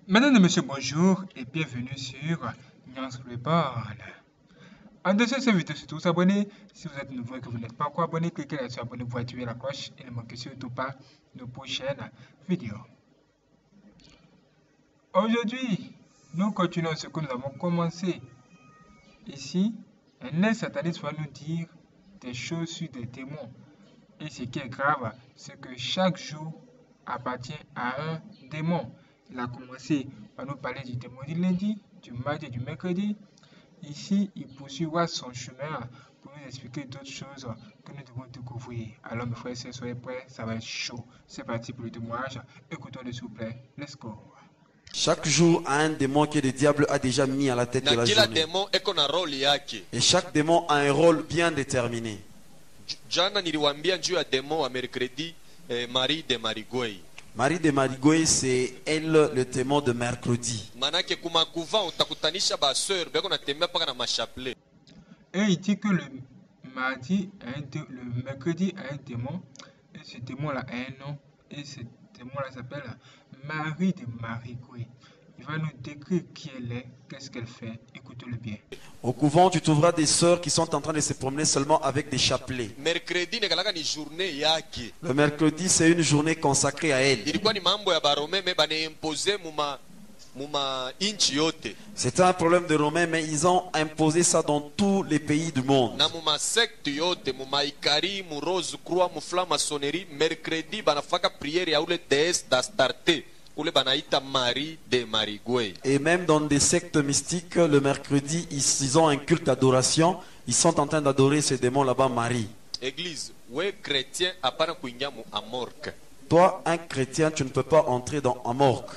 Madame et monsieur, bonjour et bienvenue sur Nyans Reborn. En dessous de cette vidéo, surtout vous abonner. Si vous êtes nouveau et que vous n'êtes pas encore abonné, cliquez là-dessus, abonnez-vous, activez la cloche et ne manquez surtout pas nos prochaines vidéos. Aujourd'hui, nous continuons ce que nous avons commencé. Ici, un aide sataniste va nous dire des choses sur des démons. Et ce qui est grave, c'est que chaque jour appartient à un démon. Il a commencé par nous parler du démon du lundi, du mardi et du mercredi. Ici, il poursuivra son chemin pour nous expliquer d'autres choses que nous devons découvrir. Alors mes frères et sœurs, soyez prêts, ça va être chaud. C'est parti pour le témoignage. Écoutons-le s'il vous plaît. Let's go. Chaque jour a un démon que le diable a déjà mis à la tête de la journée. Et chaque démon a un rôle bien déterminé. Jana niliwaambia juu ya demo wa mercredi Marie de Marigouey. Marie de Marigouey, c'est elle le démon de mercredi. Manake kumakuva utakutanisha ba sœur beko natembea paka na machapelet. Et il dit que le mercredi a un démon. Et ce démon-là a un nom. Et ce démon-là s'appelle Marie de Marigouey. Il va nous décrire qui elle est, qu'est-ce qu'elle fait. Écoutez-le bien. Au couvent, tu trouveras des sœurs qui sont en train de se promener seulement avec des chapelets. Mercredi nekalaka ni journée yake. Le mercredi, c'est une journée consacrée à elle. Ilikuwa ni mambo ya barome me bane imposer muma inchi yote. C'était un problème de Romains, mais ils ont imposé ça dans tous les pays du monde. Na muma secte yote, muma ikari, mu rose croix, mu flamme maçonnerie, mercredi banafaka prière ya ule déesse d'Astarte. Marie de Marigouey. Et même dans des sectes mystiques, le mercredi, ils ont un culte d'adoration. Ils sont en train d'adorer ces démons là-bas, Marie. Église, ouais, chrétien, apana kuingia mu amorque. Toi, un chrétien, tu ne peux pas entrer dans Amorque.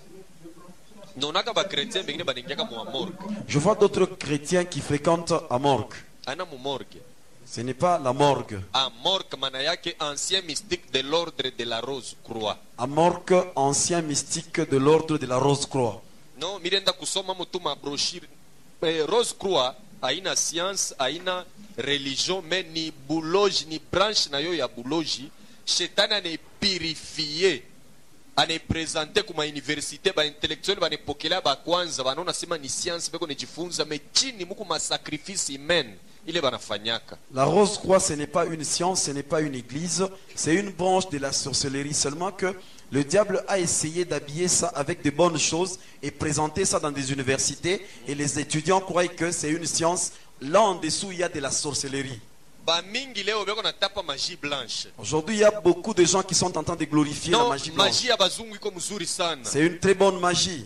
Je vois d'autres chrétiens qui fréquentent Amorque. Ce n'est pas la morgue. Amorque, manayake, ancien mystique de l'ordre de la Rose Croix. Amorque, ancien mystique de l'ordre de la Rose Croix. Non, mirenda kusoma mutuma brochure. Rose Croix, aina science, aina religion, mais ni boulogi, ni branche na yo ya boulogi. Shetana ne purifié. Ane présenter comme université ba intellectuel ba ne pokela ba kwanza ba nona sema ni science beko ne jifunza mais chini muku ma sacrifice humain. La Rose Croix, ce n'est pas une science, ce n'est pas une église, c'est une branche de la sorcellerie. Seulement que le diable a essayé d'habiller ça avec de bonnes choses et présenter ça dans des universités. Et les étudiants croient que c'est une science. Là en dessous, il y a de la sorcellerie. Aujourd'hui, il y a beaucoup de gens qui sont en train de glorifier la magie blanche. C'est une très bonne magie.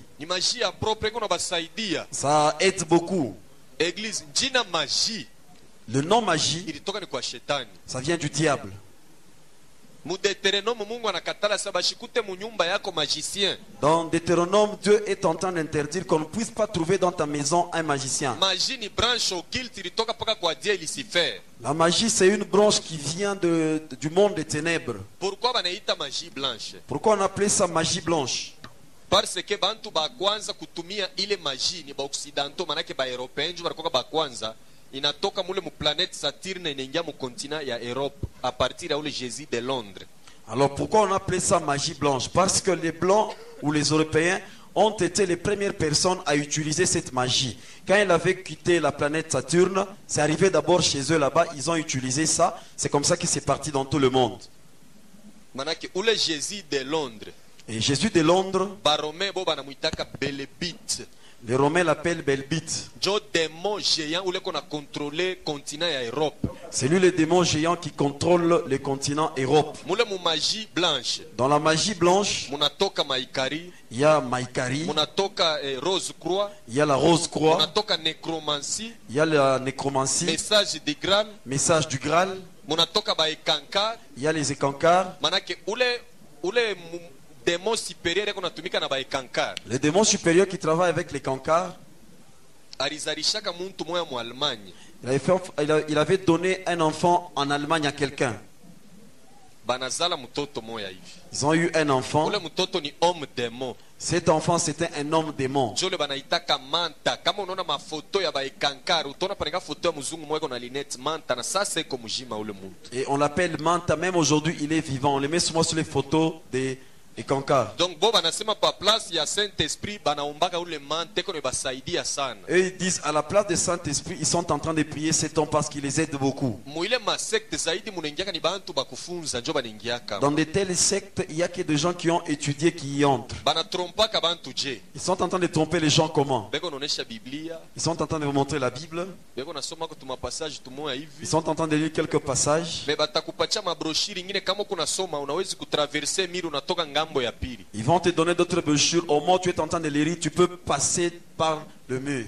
Ça aide beaucoup. Église, jina magie. Le nom magie, ça vient du diable. Dans Deutéronome, Dieu est en train d'interdire qu'on ne puisse pas trouver dans ta maison un magicien. La magie, c'est une branche qui vient du monde des ténèbres. Pourquoi on appelait ça magie blanche? Parce que bantu ba kwanza kutumia ile magie ni ba occidentaux manake ba européens ndio walikuwa ba kwanza inatoka mule mu planète Saturne inaingia mu continent ya Europe à partir ya ule Jésus de Londres. Alors pourquoi on appelait ça magie blanche? Parce que les blancs ou les européens ont été les premières personnes à utiliser cette magie. Quand ils avaient quitté la planète Saturne, c'est arrivé d'abord chez eux là-bas, ils ont utilisé ça, c'est comme ça que c'est parti dans tout le monde. Manake ule Jésus de Londres. Et Jésus de Londres, les Romains l'appellent Belbit. C'est lui le démon géant qui contrôle le continent Europe. Dans la magie blanche, il y a Maïkari, il y a la Rose Croix, il y a la nécromancie, message du Graal, il y a les écancars. Le démon supérieur qui travaille avec les cancars, il avait donné un enfant en Allemagne à quelqu'un. Ils ont eu un enfant. Cet enfant, c'était un homme démon. Et on l'appelle Manta. Même aujourd'hui, il est vivant. On le met souvent sur les photos des et Kankar. Donc bo banasema pa place ya Saint-Esprit banaombaka ule mante kono basaidia sana. Eux ils disent à la place du Saint-Esprit, ils sont en train de prier cet homme parce qu'il les aide beaucoup. Muile ma secte zaidi munengiaka ni bantu bakufunza njo banengiaka. Dans de telles sectes, il y a que des gens qui ont étudié qui y entrent. Banatrompaka bantu je. Ils sont en train de tromper les gens comment? Beko nonesha Biblia. Ils sont en train de vous montrer la Bible. Beko nasoma ko tuma passage tumoya hivi. Ils sont en train de lire quelques passages. Mais batakupatia mabroshiri ingine kama kuna soma unawezi kutraverser miri unatoka ngambo ya pili. Ils vont te donner d'autres brochures. Au moment où tu es en train de les lire, tu peux passer par le mur.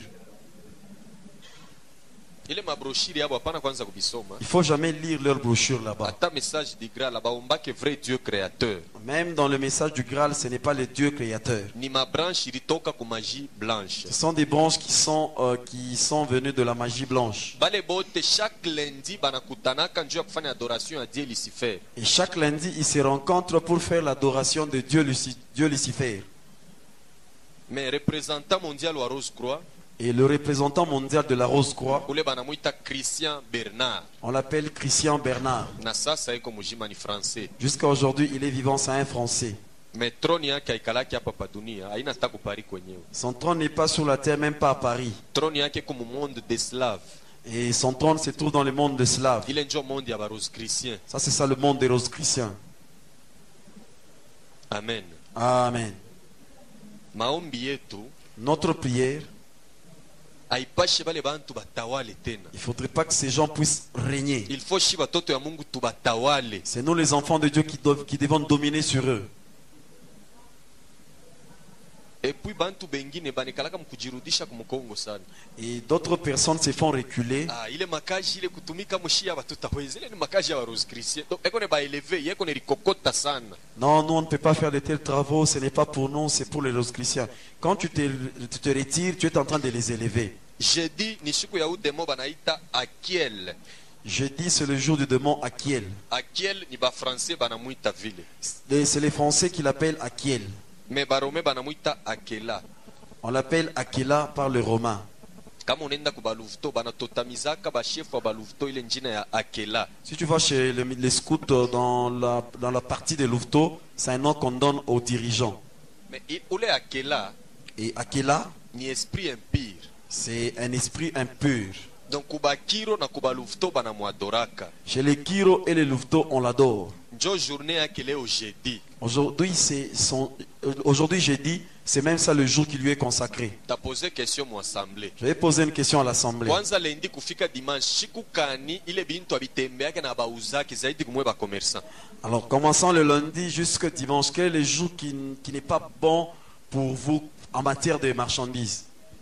Ile mabroshiri yabo hapana kwanza kubisoma. Il ne faut jamais lire leurs brochures là-bas. Ata message du Graal là-bas ombake vrai Dieu créateur. Même dans le message du Graal, ce n'est pas le Dieu créateur. Ni ma branche ilitoka ku magie blanche. Ce sont des branches qui sont venues de la magie blanche. Bale bote chaque lundi banakutanaka njoo kufanya adoration à Dieu Lucifer. Et chaque lundi, ils se rencontrent pour faire l'adoration de Dieu Lucifer. Mais représentant mondial wa Rose Croix, et le représentant mondial de la Rose-Croix, ule banamuita Christian Bernard. On l'appelle Christian Bernard. Na sasa iko mujima ni français. Jusqu'à aujourd'hui, il est vivant, c'est un français. Mais trône yake haikalaki hapa pa dunia, haina hata kupari kwenyewe. Son trône n'est pas sur la terre, même pas à Paris. Trône yake comme monde des Slaves. Et son trône se trouve dans le monde des Slaves. Il est un monde ya ba Rose Christian. Ça c'est ça le monde des Rose Christiens. Amen. Amen. Maombi yetu, notre prière, il ne faudrait pas que ces gens puissent régner. Il faut c'est nous les enfants de Dieu qui devons dominer sur eux. Et puis et d'autres personnes se font reculer. Non, nous on ne peut pas faire de tels travaux, ce n'est pas pour nous, c'est pour les Rose Christiens. Quand tu te retires, tu es en train de les élever. Jeudi, c'est le jour du démon Akiel. C'est les Français qui l'appellent Akiel. Mais barome banamuita Akela. On l'appelle Akela par le romain. Si tu vas chez les scouts dans la partie de Louveteau, c'est un nom qu'on donne aux dirigeants. Mais Akela, et Akela, ni esprit impur. C'est un esprit impur. Donc kuba Kiro na kuba Louveteau banamuadoraka. Chez les Kiro et les Louveteau, on l'adore. Aujourd'hui jeudi, c'est même ça le jour qui lui est consacré. Tu as posé question à l'assemblée. Je vais poser une question à l'assemblée. Alors commençons le lundi jusqu'au dimanche. Quel est le jour qui n'est pas bon pour vous en matière de marchandises?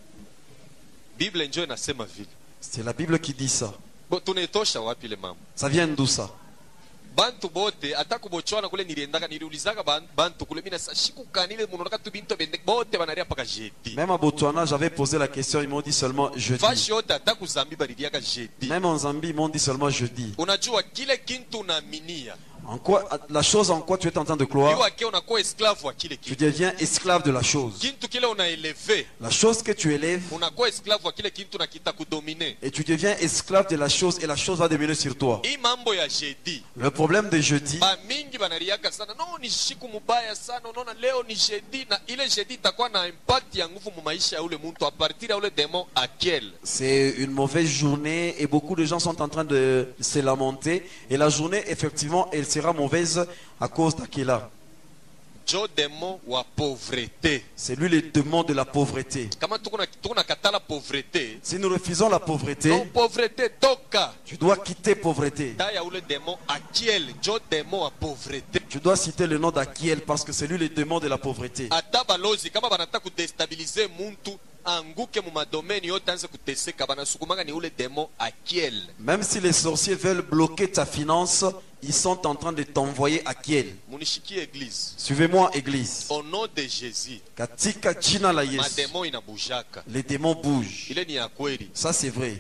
C'est la Bible qui dit ça. Ça vient d'où ça? Bantu bote atakubochwana kule niliendaka niliulizaka bantu kule mina shikukanile munonaka tu bintu bende bote banaria paka jeudi. Même à Botswana, j'avais posé la question, ils m'ont dit seulement jeudi. Fashi yote ataku Zambie balidiaka jeudi. Même en Zambie, ils m'ont dit seulement jeudi. Unajua kile kintu naaminia. En quoi, la chose en quoi tu es en train de croire, tu deviens esclave de la chose. La chose que tu élèves, et tu deviens esclave de la chose, et la chose va dominer sur toi. Le problème de jeudi, c'est une mauvaise journée, et beaucoup de gens sont en train de se lamenter, et la journée, effectivement, elle sera mauvaise à cause d'Akela. C'est lui le démon de la pauvreté. Si nous refusons la pauvreté, tu dois quitter pauvreté. Tu dois citer le nom d'Akiel parce que c'est lui le démon de la pauvreté. Même si les sorciers veulent bloquer ta finance, ils sont en train de t'envoyer à Kiel. Suivez-moi, église. Au nom de Jésus, les démons bougent. Ça, c'est vrai.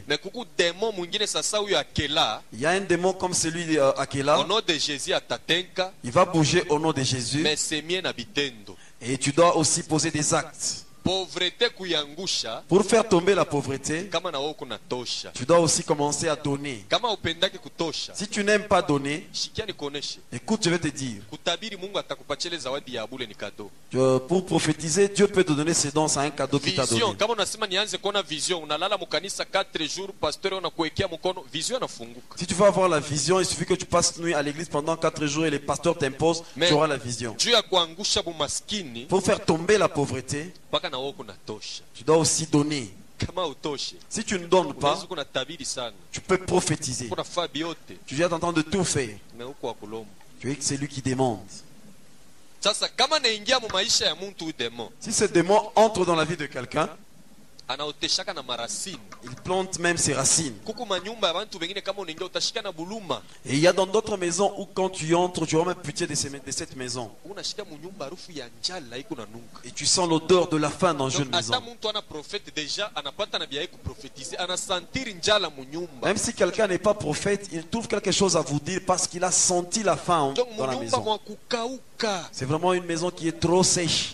Il y a un démon comme celui d'Akela. Au nom de Jésus, il va bouger au nom de Jésus. Et tu dois aussi poser des actes. Pauvreté kuyangusha. Pour faire tomber la pauvreté, Kama na woko na tosha. tu dois aussi commencer à donner. Kama upendake kutosha. Si tu n'aimes pas donner, Shikia nikoneshe. écoute, je vais te dire. Kutabiri Mungu atakupachele zawadi ya bure ni kado. Pour prophétiser, Dieu peut te donner ses dons, c'est un cadeau qu'il t'a Vision, donné. kama unasema nianze kuona vision, unalala mukanisa 4 jours, pasteur anakuwekea mkono, vision inafunguka. Si tu veux avoir la vision, il suffit que tu passes nuit à l'église pendant 4 jours et les pasteurs t'imposent, tu auras la vision. Juu ya kuangusha bumaskini, Pour faire tomber la pauvreté, paka na woko na tosha. tu dois aussi donner. Kama utoshe, Si tu ne donnes pas, unaweza kuna tabiri sana. tu peux prophétiser. Kuna faa biote, Tu viens d'entendre de tout faire. na huko akulomba. Tu es celui qui demande. Sasa kama naingia mu maisha ya muntu demo, Si ce démon entre dans la vie de quelqu'un, anaoteshaka na marasini. il plante même ses racines. Kuku manyumba ya bantu wengine kama unaingia utashika na buluma. Et il y a dans d'autres maisons où quand tu entres, tu auras même pitié de cette maison. Unashika mu nyumba harufu ya njala iko nanuka. Et tu sens l'odeur de la faim dans une Donc maison. ata muntu ana prophète déjà anapata na bia kuprofetiser, anasantiri njala mu nyumba. Même si quelqu'un n'est pas prophète, il trouve quelque chose à vous dire parce qu'il a senti la faim Donc dans la mu nyumba maison. mwa kukauka. C'est vraiment une maison qui est trop sèche.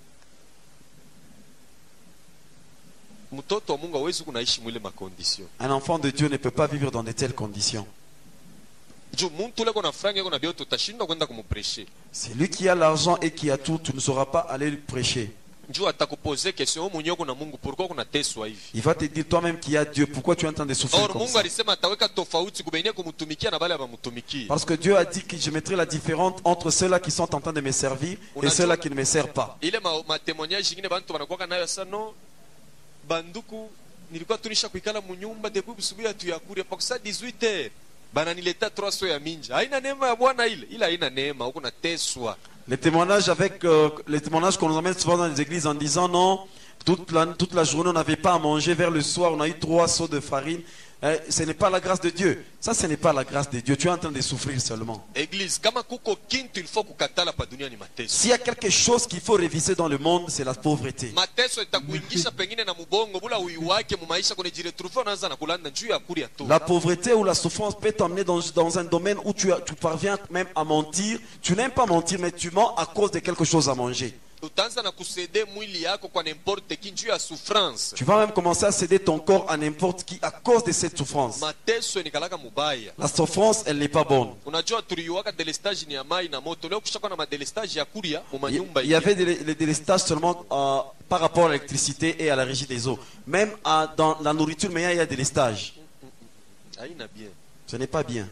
Mtoto wa Mungu hawezi kunaishi mwile makondisio. Un enfant de Dieu ne peut pas vivre dans de telles conditions. Juu muntu leko na franga yako na bioto utashindwa kwenda kumupreshe. C'est lui qui a l'argent et qui a tout, tu ne sauras pas aller lui prêcher. Juu atakupoze question wewe mwenyewe kuna Mungu, pourquoi kuna teswa hivi? Il va te dire toi-même qui a Dieu, pourquoi tu es en train de souffrir Or comme Mungu ça? alisema ataweka tofauti kubainia kumtumikia na bale abamutumikia. Parce que Dieu a dit que je mettrai la différence entre ceux-là qui sont en train de me servir et ceux-là qui ne me servent pas. Ile ma témoignage ingine bantu wanakuwa nayo sana banduku nilikuwa tunisha kuikala munyumba depuis busubuhi atuyakuria pa kusa 18h bana nileta 300 ya minja haina neema ya Bwana ile haina neema huko nateswa. Les témoignages qu'on nous emmène souvent dans les églises en disant non, toute la journée on n'avait pas à manger, vers le soir on a eu 3 seaux de farine. Ce n'est pas la grâce de Dieu. Ça, ce n'est pas la grâce de Dieu. Tu es en train de souffrir seulement. Église, kama kuko kintu il faut kukatala pa dunia ni mateso. S'il y a quelque chose qu'il faut réviser dans le monde, c'est la pauvreté. Mateso itakuingisha pengine na mubongo bula uiwake mu maisha kwenye jiretrouver unaanza na kulanda juu ya kuria tu. La pauvreté ou la souffrance peut t'emmener dans un domaine où tu parviens même à mentir. Tu n'aimes pas mentir, mais tu mens à cause de quelque chose à manger. Utaanza na kusede mwili yako kwa n'importe qui juu ya souffrance. Tu vas même commencer à céder ton corps à n'importe qui à cause de cette souffrance. Mateso ni kalaka mubaya. La souffrance, elle n'est pas bonne. Unajua tuliwaka delestage ni ya mai na moto. Leo kushaka na madelestage ya kuria mu manyumba. Il y avait les délestages seulement par rapport à l'électricité et à la régie des eaux. Même dans la nourriture, mais il y a des délestages. Haina bien. Ce n'est pas bien.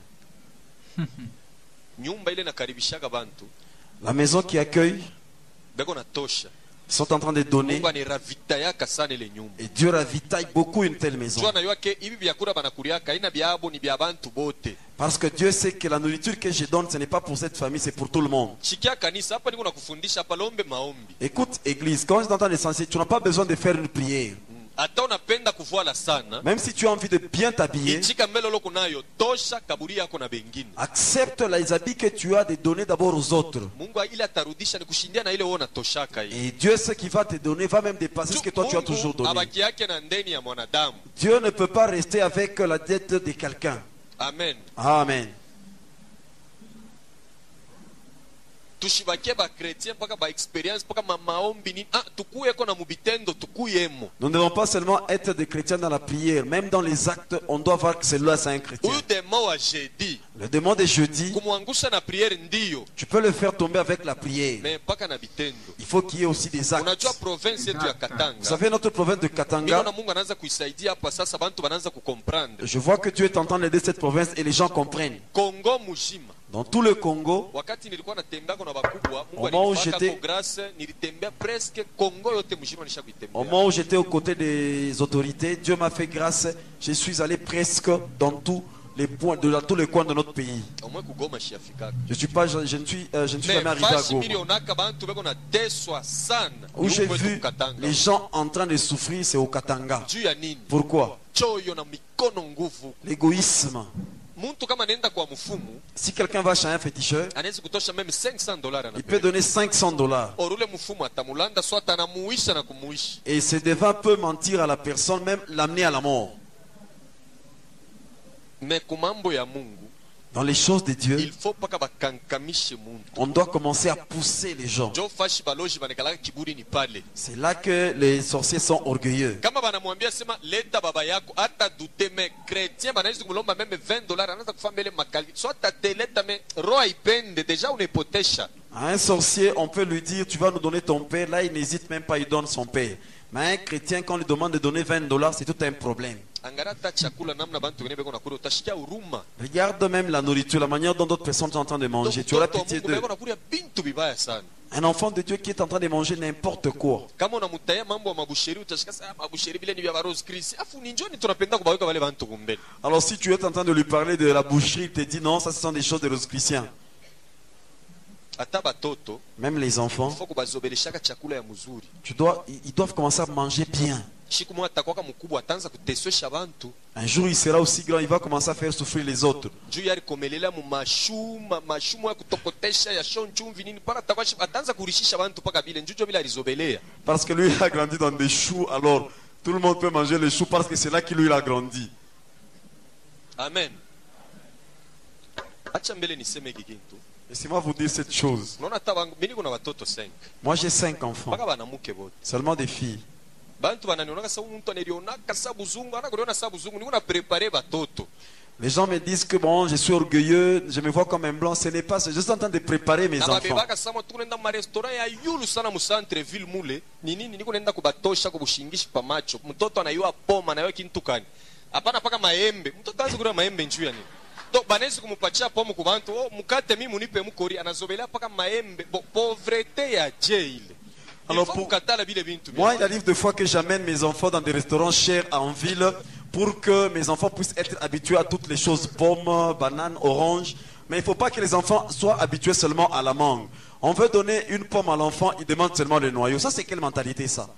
Nyumba ile nakaribishaka bantu. La maison qui accueille, beko na tosha. Ils sont en train de donner. Mungu aniravitayaka sana ile nyumba. Et Dieu ravitaille beaucoup une telle maison. Jua na yoke hivi vyakula banakuriaka haina byabo ni bya bantu bote. Parce que Dieu sait que la nourriture que je donne, ce n'est pas pour cette famille, c'est pour tout le monde. Shikia kanisa hapa niko nakufundisha hapa lombe maombi. Écoute, église, quand tu entends l'essentiel, tu n'as pas besoin de faire une prière. Hata unapenda kuvala sana. Même si tu as envie de bien t'habiller, ichika mbele loko nayo tosha kaburi yako na bengine. Accepte les habits que tu as de donner d'abord aux autres. Mungu ile atarudisha ni kushindia na ile wewe unatoshaka hiyo. Et Dieu ce qui va te donner va même dépasser ce que toi tu as toujours donné. Abaki yake na ndeni ya mwanadamu. Dieu ne peut pas rester avec la dette de quelqu'un. Amen. Amen. Tushibakie ba chrétien mpaka ba experience mpaka maombi ni tukuyeko na mubitendo tukuyemo. Nous ne devons pas seulement être des chrétiens dans la prière, même dans les actes, on doit voir que celui-là c'est un chrétien. Huyu démon wa jeudi. Le démon de jeudi, kumwangusha na prière ndio. Tu peux le faire tomber avec la prière. Mais mpaka na bitendo. Il faut qu'il y ait aussi des actes. Unajua province yetu ya Katanga. Vous savez notre province de Katanga. Mungu anaanza kuisaidia hapa sasa bantu wanaanza kucomprendre. Je vois que Dieu est en train d'aider cette province et les gens comprennent. Congo mujima. Dans tout le Congo, wakati nilikuwa natembea na bakubwa, Mungu alinipaka grâce, nilitembea presque Congo yote mujima nishakuitembea. Au moment où j'étais aux côtés des autorités, Dieu m'a fait grâce, je suis allé presque dans tous les points tous les coins de notre pays. Je ne suis jamais arrivé à Goma. Où j'ai vu les gens en train de souffrir, c'est au Katanga. Pourquoi? L'égoïsme. Si quelqu'un va chez un féticheur, il peut donner $500. Et ce devin peut mentir à la personne, même l'amener à la mort. Dans les choses de Dieu, il faut pas bakankamishhe muntu. on doit commencer à pousser les gens. Jo fashi baloji banekalaka kiburi ni pale. C'est là que les sorciers sont orgueilleux. Kama banamwambia sema leta baba yako hata dute me chrétien banaishi kumlomba meme $20 anaanza kufanya mbele makali. So tateleta me roho ipende deja unepotesha. À un sorcier, on peut lui dire tu vas nous donner ton père. Là, il n'hésite même pas, il donne son père. Mais un chrétien, quand on lui demande de donner $20, c'est tout un problème. Regarde même la nourriture, la manière dont d'autres personnes sont en train de manger. Tu auras pitié d'eux. Un enfant de Dieu qui est en train de manger n'importe quoi. Alors si tu es en train de lui parler de la boucherie, il te dit non, ça ce sont des choses de rose chrétiens. Même les enfants, ils doivent commencer à manger bien. Un jour il sera aussi grand, il va commencer à faire souffrir les autres. Parce que lui il a grandi dans des choux, alors tout le monde peut manger les choux parce que c'est là qu'il lui a grandi. Amen. Laissez-moi vous dire cette chose. Moi j'ai 5 enfants, seulement des filles. Les gens me disent que bon, je suis orgueilleux, je me vois comme un blanc. Ce n'est pas ça, je suis en train de préparer mes enfants. Donc banesi kumupatia pomo kubantu mukate mimi munipe mukori anazobelea paka maembe pauvreté ya jail. Alors moi il arrive des fois que j'amène mes enfants dans des restaurants chers en ville pour que mes enfants puissent être habitués à toutes les choses, pommes, bananes, oranges. Mais il ne faut pas que les enfants soient habitués seulement à la mangue. On veut donner une pomme à l'enfant, il demande seulement le noyau. Ça c'est quelle mentalité ça?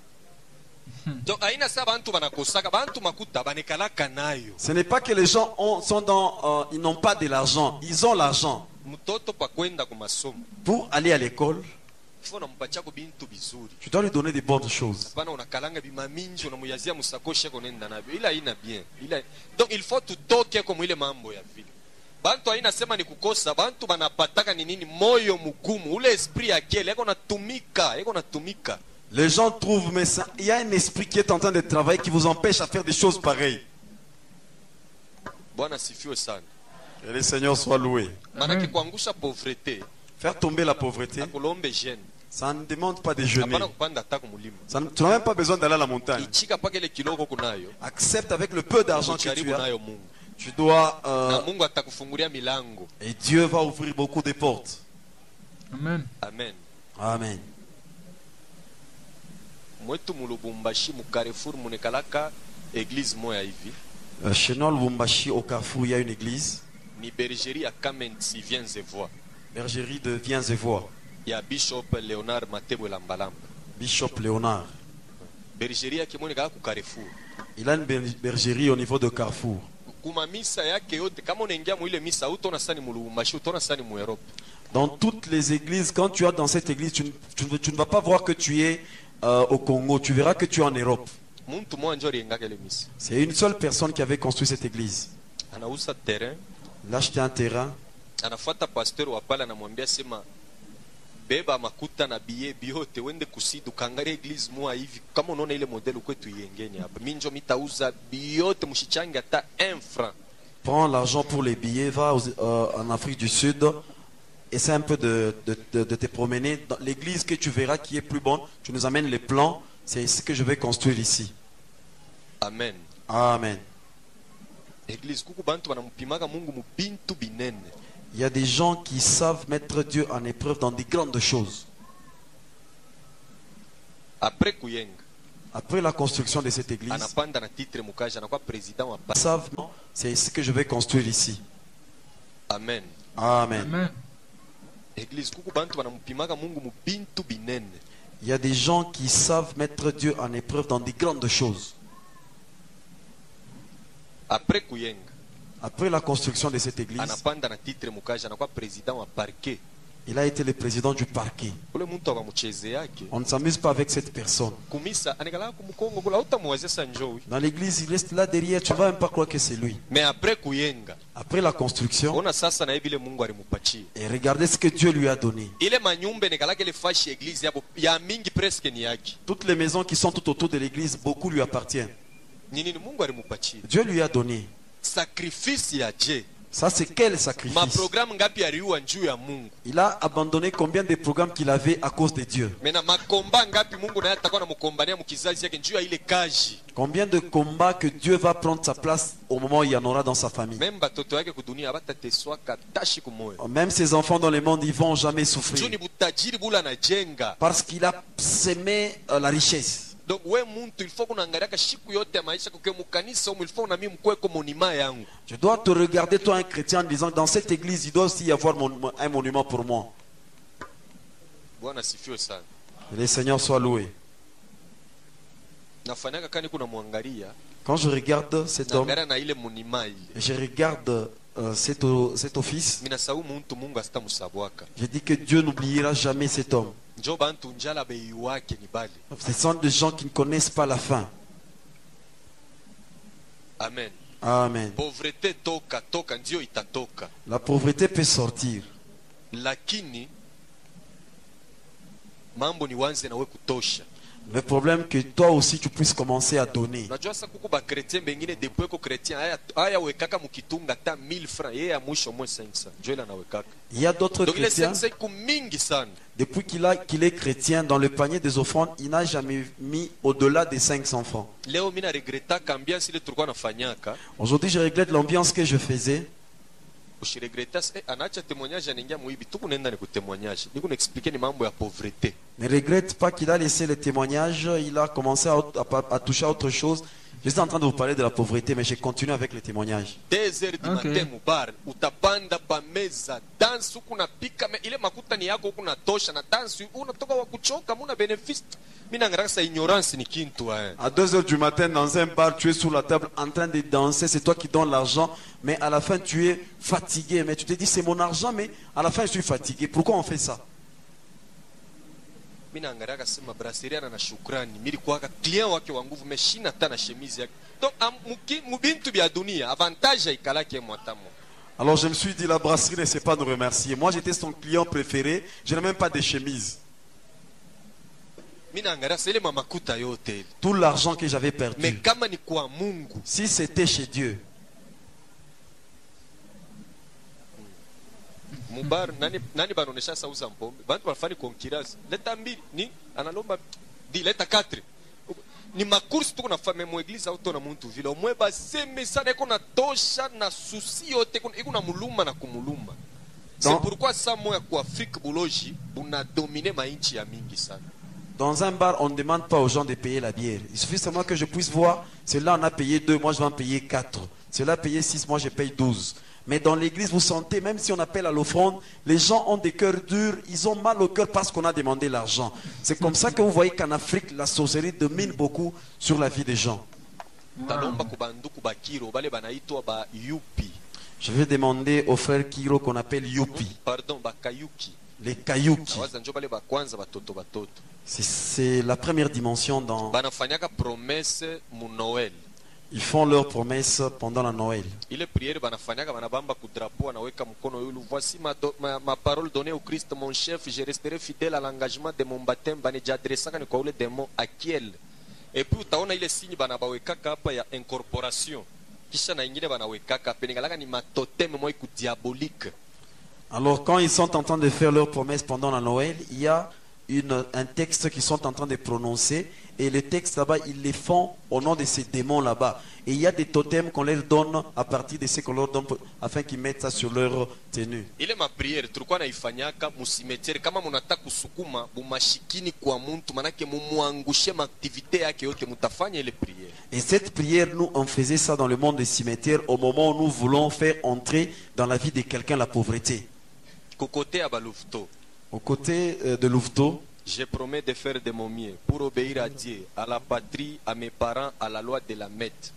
Ce n'est pas que les gens ils n'ont pas de l'argent, ils ont l'argent. Pour aller à l'école, tu dois lui donner des bonnes choses. Donc il faut tutoke comme ile mambo ya vile. Bantu haina sema ni kukosa, bantu banapataka ni nini moyo mgumu, ule esprit yake yako natumika. Les gens trouvent, mais il y a un esprit qui est en train de travailler qui vous empêche à faire des choses pareilles. Que le Seigneur soit loué. Faire tomber la pauvreté, ça ne demande pas de jeûner. Tu n'as même pas besoin d'aller à la montagne. Accepte avec le peu d'argent que tu as. Tu dois... et Dieu va ouvrir beaucoup de portes. Amen. Amen. Amen. Chez nous, Lubumbashi, au Carrefour, il y a une église. Ni bergerie à Kamenzi, viens et vois. Bergerie de Viens et vois. Il y a Bishop Léonard Matebo Lambalamba. Bishop Léonard. Bergerie à Kimonega au Carrefour. Il a une bergerie au niveau de Carrefour. Dans toutes les églises, quand tu es dans cette église, tu ne vas pas voir que tu es au Congo, tu verras que tu es en Europe. C'est une seule personne qui avait construit cette église. Il a acheté un terrain. Beba makuta na biye biote wende kusidu kangaria église moa hivi kama unaona ile modelo kwetu yengeni hapa minjo mitauza biote mshichangi hata 1 franc. Prends l'argent pour les billets, va en Afrique du Sud, essaie un peu de te promener dans l'église que tu verras qui est plus bonne, tu nous amènes les plans, c'est ce que je vais construire ici. Amen. Amen. Église kuku bantu banampimaka Mungu mu bintu binene. Il y a des gens qui savent mettre Dieu en épreuve dans des grandes choses. Après la construction de cette église, ils savent, c'est ce que je vais construire ici. Amen. Amen. Amen. Il y a des gens qui savent mettre Dieu en épreuve dans des grandes choses. Après la construction de cette église, Il a été le président du parquet. On ne s'amuse pas avec cette personne. Dans l'église, il reste là derrière, tu ne vas même pas croire que c'est lui. Mais après la construction, et regardez ce que Dieu lui a donné. Toutes les maisons qui sont tout autour de l'église, beaucoup lui appartiennent. Dieu lui a donné. Ça, c'est quel sacrifice? Il a abandonné combien de programmes qu'il avait à cause de Dieu? Combien de combats que Dieu va prendre sa place au moment où il y en aura dans sa famille? Même ses enfants dans le monde, ils ne vont jamais souffrir. Parce qu'il a semé la richesse. Donc il faut qu'on angalia siku yote ya maisha kwa mkanisa il faut na mimi mkwe comme monument yangu. Je dois te regarder toi un chrétien en disant dans cette église il doit aussi y avoir un monument pour moi. Bwana sifiwe sana. Le Seigneur soit loué. Nafanyaka kani kuna muangalia. Quand je regarde cet homme, na ile monument je regarde cet office, je dis que Dieu n'oubliera jamais cet homme. Ce sont des gens qui ne connaissent pas la fin. Amen. Amen. La pauvreté peut sortir. Lakini mambo ni wanze na we kutosha. Le problème que toi aussi tu puisses commencer à donner. Il y a d'autres chrétiens, depuis qu'il est chrétien, dans le panier des offrandes, il n'a jamais mis au-delà des 500 francs. Aujourd'hui, je regrette l'ambiance que je faisais. Ne regrette pas qu'il a laissé le témoignage, il a commencé à toucher à autre chose. Je suis en train de vous parler de la pauvreté, mais je continue avec le témoignage. 2 heures du matin, Mubar, utapanda pa meza, danse kuna pika, ile makuta ni yako kuna tosha na danse, unatoka wa kuchoka, muna bénéfice. À 2 heures du matin, dans un bar, tu es sur la table en train de danser, c'est toi qui donnes l'argent, mais à la fin tu es fatigué. Mais tu te dis c'est mon argent, mais à la fin je suis fatigué. Pourquoi on fait ça? Alors je me suis dit la brasserie ne sait pas nous remercier. Moi j'étais son client préféré, je n'ai même pas de chemise. Tout l'argent que j'avais perdu, si c'était chez Dieu, Mubar nani banonesha sauza mpombe bantu balifani konkirazi leta mbili ni analomba di leta 4 ni makursi tuko na fame mu eglise auto na muntu vile omwe baseme sana iko na tosha na susi yote iko na muluma na kumuluma. C'est pourquoi ça moya kwa Afrique buloji buna dominer mainchi ya mingi sana. Dans un bar, on ne demande pas aux gens de payer la bière. Il suffit seulement que je puisse voir, celui-là on a payé 2, moi je vais en payer 4. Celui-là a payé 6, moi je paye 12. Mais dans l'église, vous sentez, même si on appelle à l'offrande, les gens ont des cœurs durs, ils ont mal au cœur parce qu'on a demandé l'argent. C'est comme ça que vous voyez qu'en Afrique, la sorcellerie domine beaucoup sur la vie des gens. Je vais demander aux frères Kiro qu'on appelle Yupi. Pardon, Bakayuki. Les Kayuki. C'est la première dimension dans... Ils font leurs promesses pendant la Noël. Voici ma parole donnée au Christ, mon chef. Je resterai fidèle à l'engagement de mon baptême. Et puis, utaona ile signe banabawekaka hapa ya incorporation. Kisha na ingine banawekaka peningalaka ni matoteme moi ku diabolique. Alors quand ils sont en train de faire leurs promesses pendant la Noël, il y a un texte qu'ils sont en train de prononcer. Et les textes là-bas, ils les font au nom de ces démons là-bas. Et il y a des totems qu'on leur donne à partir de ce qu'on leur donne afin qu'ils mettent ça sur leur tenue. Ile ma prière tulikuwa naifanyaka musimetiere kama munataka kusukuma bumashikini kwa muntu manake mumuangushe activité yake yote mutafanya ile prière. Et cette prière, nous on faisait ça dans le monde des cimetières au moment où nous voulons faire entrer dans la vie de quelqu'un la pauvreté. Côté à Balufto. Au côté de Louveteau. Je promets de faire de mon mieux pour obéir à Dieu, à la patrie, à mes parents, à la loi de la Mette.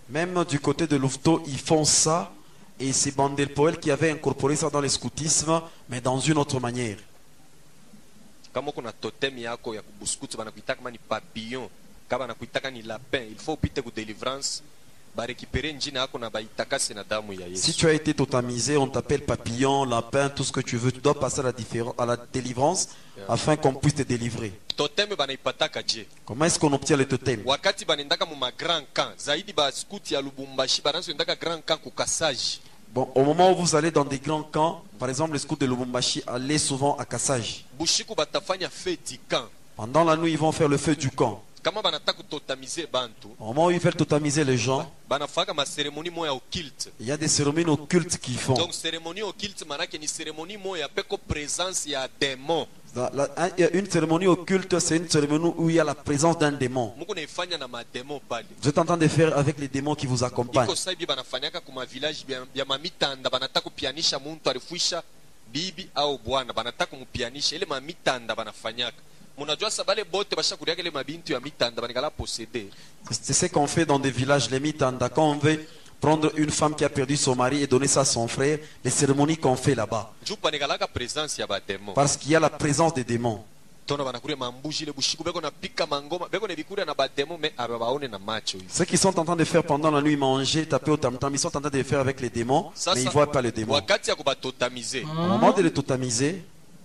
Même du côté de Louveteau, ils font ça. Et c'est Bandel Poel qui avait incorporé ça dans le scoutisme, mais dans une autre manière. Kama kuna totem yako ya kubuskutu banakuitaka kama ni papillon, kama banakuitaka ni lapin, il faut upite ku délivrance ba récupérer njina yako na baitakase na damu ya Yesu. Si tu as été totamisé, on t'appelle papillon, lapin, tout ce que tu veux, tu dois passer à la délivrance afin qu'on puisse te délivrer. Totem banaipataka je. Comment est-ce qu'on obtient le totem? Wakati banendaka mu ma grand camp, zaidi ba scout ya Lubumbashi bananzo ndaka grand camp ku Kasaji. Bon, au moment où vous allez dans des grands camps, par exemple les scouts de Lubumbashi, allez souvent à Kassage. Bushiku batafanya fête camp. Pendant la nuit, ils vont faire le feu du camp. Kama banataka totamiser bantu. Au moment où ils veulent totamiser les gens, banafaka ma cérémonie moya occulte. il y a des cérémonies occultes qu'ils font. Donc cérémonie occulte manake ni cérémonie moya peko présence ya démon. Une cérémonie occulte, c'est une cérémonie où il y a la présence d'un démon. Muko naifanya na ma démon pale. Vous êtes en train de faire avec les démons qui vous accompagnent. Iko saibi banafanyaka kuma village ya mamitanda banataka kupianisha muntu alifuisha bibi au bwana banataka kumupianisha ile mamitanda banafanyaka. C'est ce qu'on fait dans des villages, les mitanda. Quand on veut prendre une femme qui a perdu son mari et donner ça à son frère, les cérémonies qu'on fait là-bas. Parce qu'il y a la présence des démons. Ceux qui sont en train de faire pendant la nuit manger, taper au tam-tam, ils sont en train de le faire avec les démons, mais ils ne voient pas les démons. Au moment de les totamiser,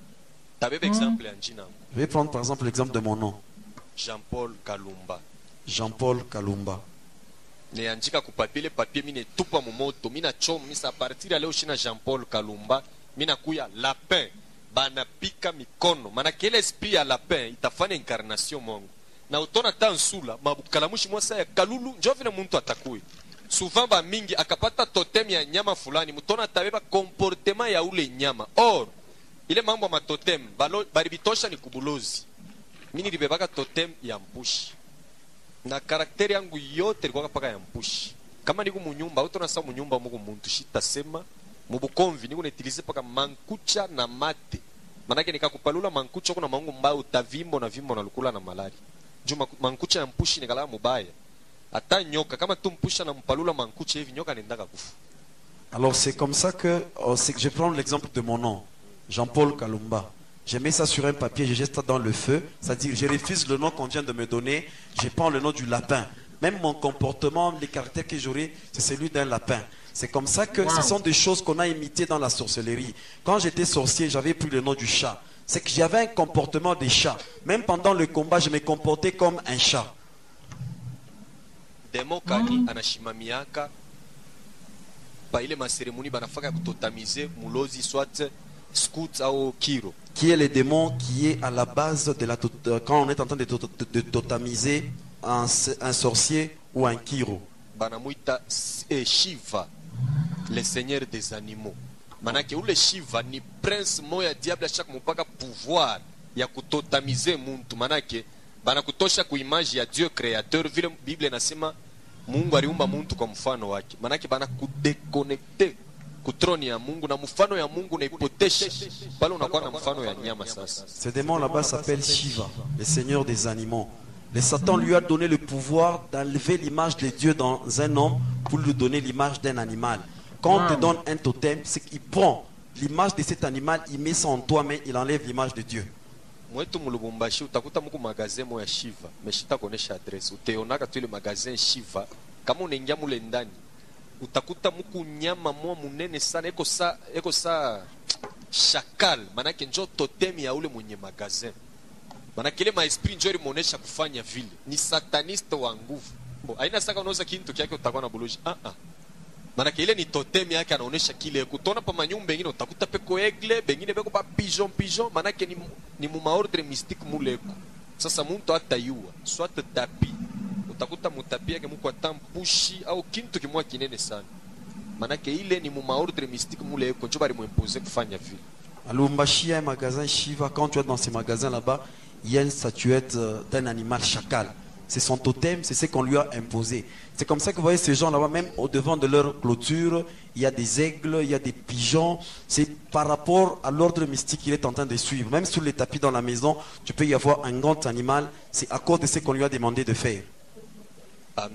je vais prendre par exemple l'exemple de mon nom. Jean-Paul Kalumba. Jean-Paul Kalumba. Neandika ku papier papier mine tupa mu moto mina chom misa partir leo shina Jean-Paul Kalumba mina kuya lapin bana pika mikono maana kile esprit ya lapin itafanya incarnation mongo na utona tansula mabukalamushi mwasa ya kalulu njo vile muntu atakui souvent ba mingi akapata totem ya nyama fulani mutona tabeba comportement ya ule nyama or ile mambo ma totem baribitosha ni kubulozi mimi nilibebaka totem ya mpushi na karakteri yangu yote ilikuwa paka ya mpushi kama niko munyumba utona sa munyumba muko muntu shitasema mubukomvi niko netilize paka mankucha na mate manake nikakupalula mankucha kuna mangu mbaya utavimbo na vimbo na lukula na malari juma mankucha ya mpushi nikala mubaya hata nyoka kama tu mpusha na mpalula mankucha hivi nyoka nendaka kufu. Alors c'est comme ça que je prends l'exemple de mon nom Jean-Paul Kalumba. Je mets ça sur un papier, je jette ça dans le feu. C'est-à-dire, je refuse le nom qu'on vient de me donner. Je prends le nom du lapin. Même mon comportement, les caractères que j'aurai, c'est celui d'un lapin. C'est comme ça que ce sont des choses qu'on a imitées dans la sorcellerie. Quand j'étais sorcier, j'avais pris le nom du chat. C'est que j'avais un comportement de chat. Même pendant le combat, je me comportais comme un chat. Demo kani anashimamiaka pa ile ma cérémonie banafaka kutotamiser mulozi soit scout au kiro. Qui est le démon qui est à la base de la quand on est en train de totamiser un sorcier ou un kiro. Banamuita Shiva, le seigneur des animaux. Manake ule Shiva ni prince moya diable chaque mpaka pouvoir ya kutotamiser muntu. Manake banakutosha kuimage ya Dieu créateur vile Bible inasema Mungu aliumba muntu kwa mfano wake. Manake banakudeconnecter kutroni ya Mungu na mfano ya Mungu na ipotesha pale unakuwa na mfano ya nyama sasa. Ce démon là-bas s'appelle Shiva, le seigneur des animaux. Le Satan lui a donné le pouvoir d'enlever l'image de Dieu dans un homme pour lui donner l'image d'un animal. Quand on te donne un totem, c'est qu'il prend l'image de cet animal, il met ça en toi, mais il enlève l'image de Dieu. Mwetu mulubumbashi utakuta muku magazin moya Shiva, meshita konesha adresse. Uteonaka tu ile magazin Shiva, kama unaingia mule ndani utakuta muku nyama mwa munene sana eko sa shakal manake njo totem ya ule mwenye magazin manake ile maesprit njo limuonesha kufanya vile ni sataniste wa nguvu aina saka unauza kintu kyake utakuwa na buluji manake ile ni totem yake anaonesha kile kutona pa manyumba mengine utakuta peko egle bengine peko pa pigeon manake ni mu maordre mystique muleko sasa muntu atayua soit tapi utakuta mutapia ke muko atampushi au kintu kimwa kinene sana manake ile ni mu maordre mystique mule ko bari mu imposer kufanya vile. À Lubumbashi, il y a un magasin Shiva. Quand tu es dans ces magasins là-bas, il y a une statuette d'un animal chacal. C'est son totem, c'est ce qu'on lui a imposé. C'est comme ça que vous voyez ces gens là-bas, même au devant de leur clôture, il y a des aigles, il y a des pigeons. C'est par rapport à l'ordre mystique qu'il est en train de suivre. Même sur les tapis dans la maison, tu peux y avoir un grand animal. C'est à cause de ce qu'on lui a demandé de faire. Amen.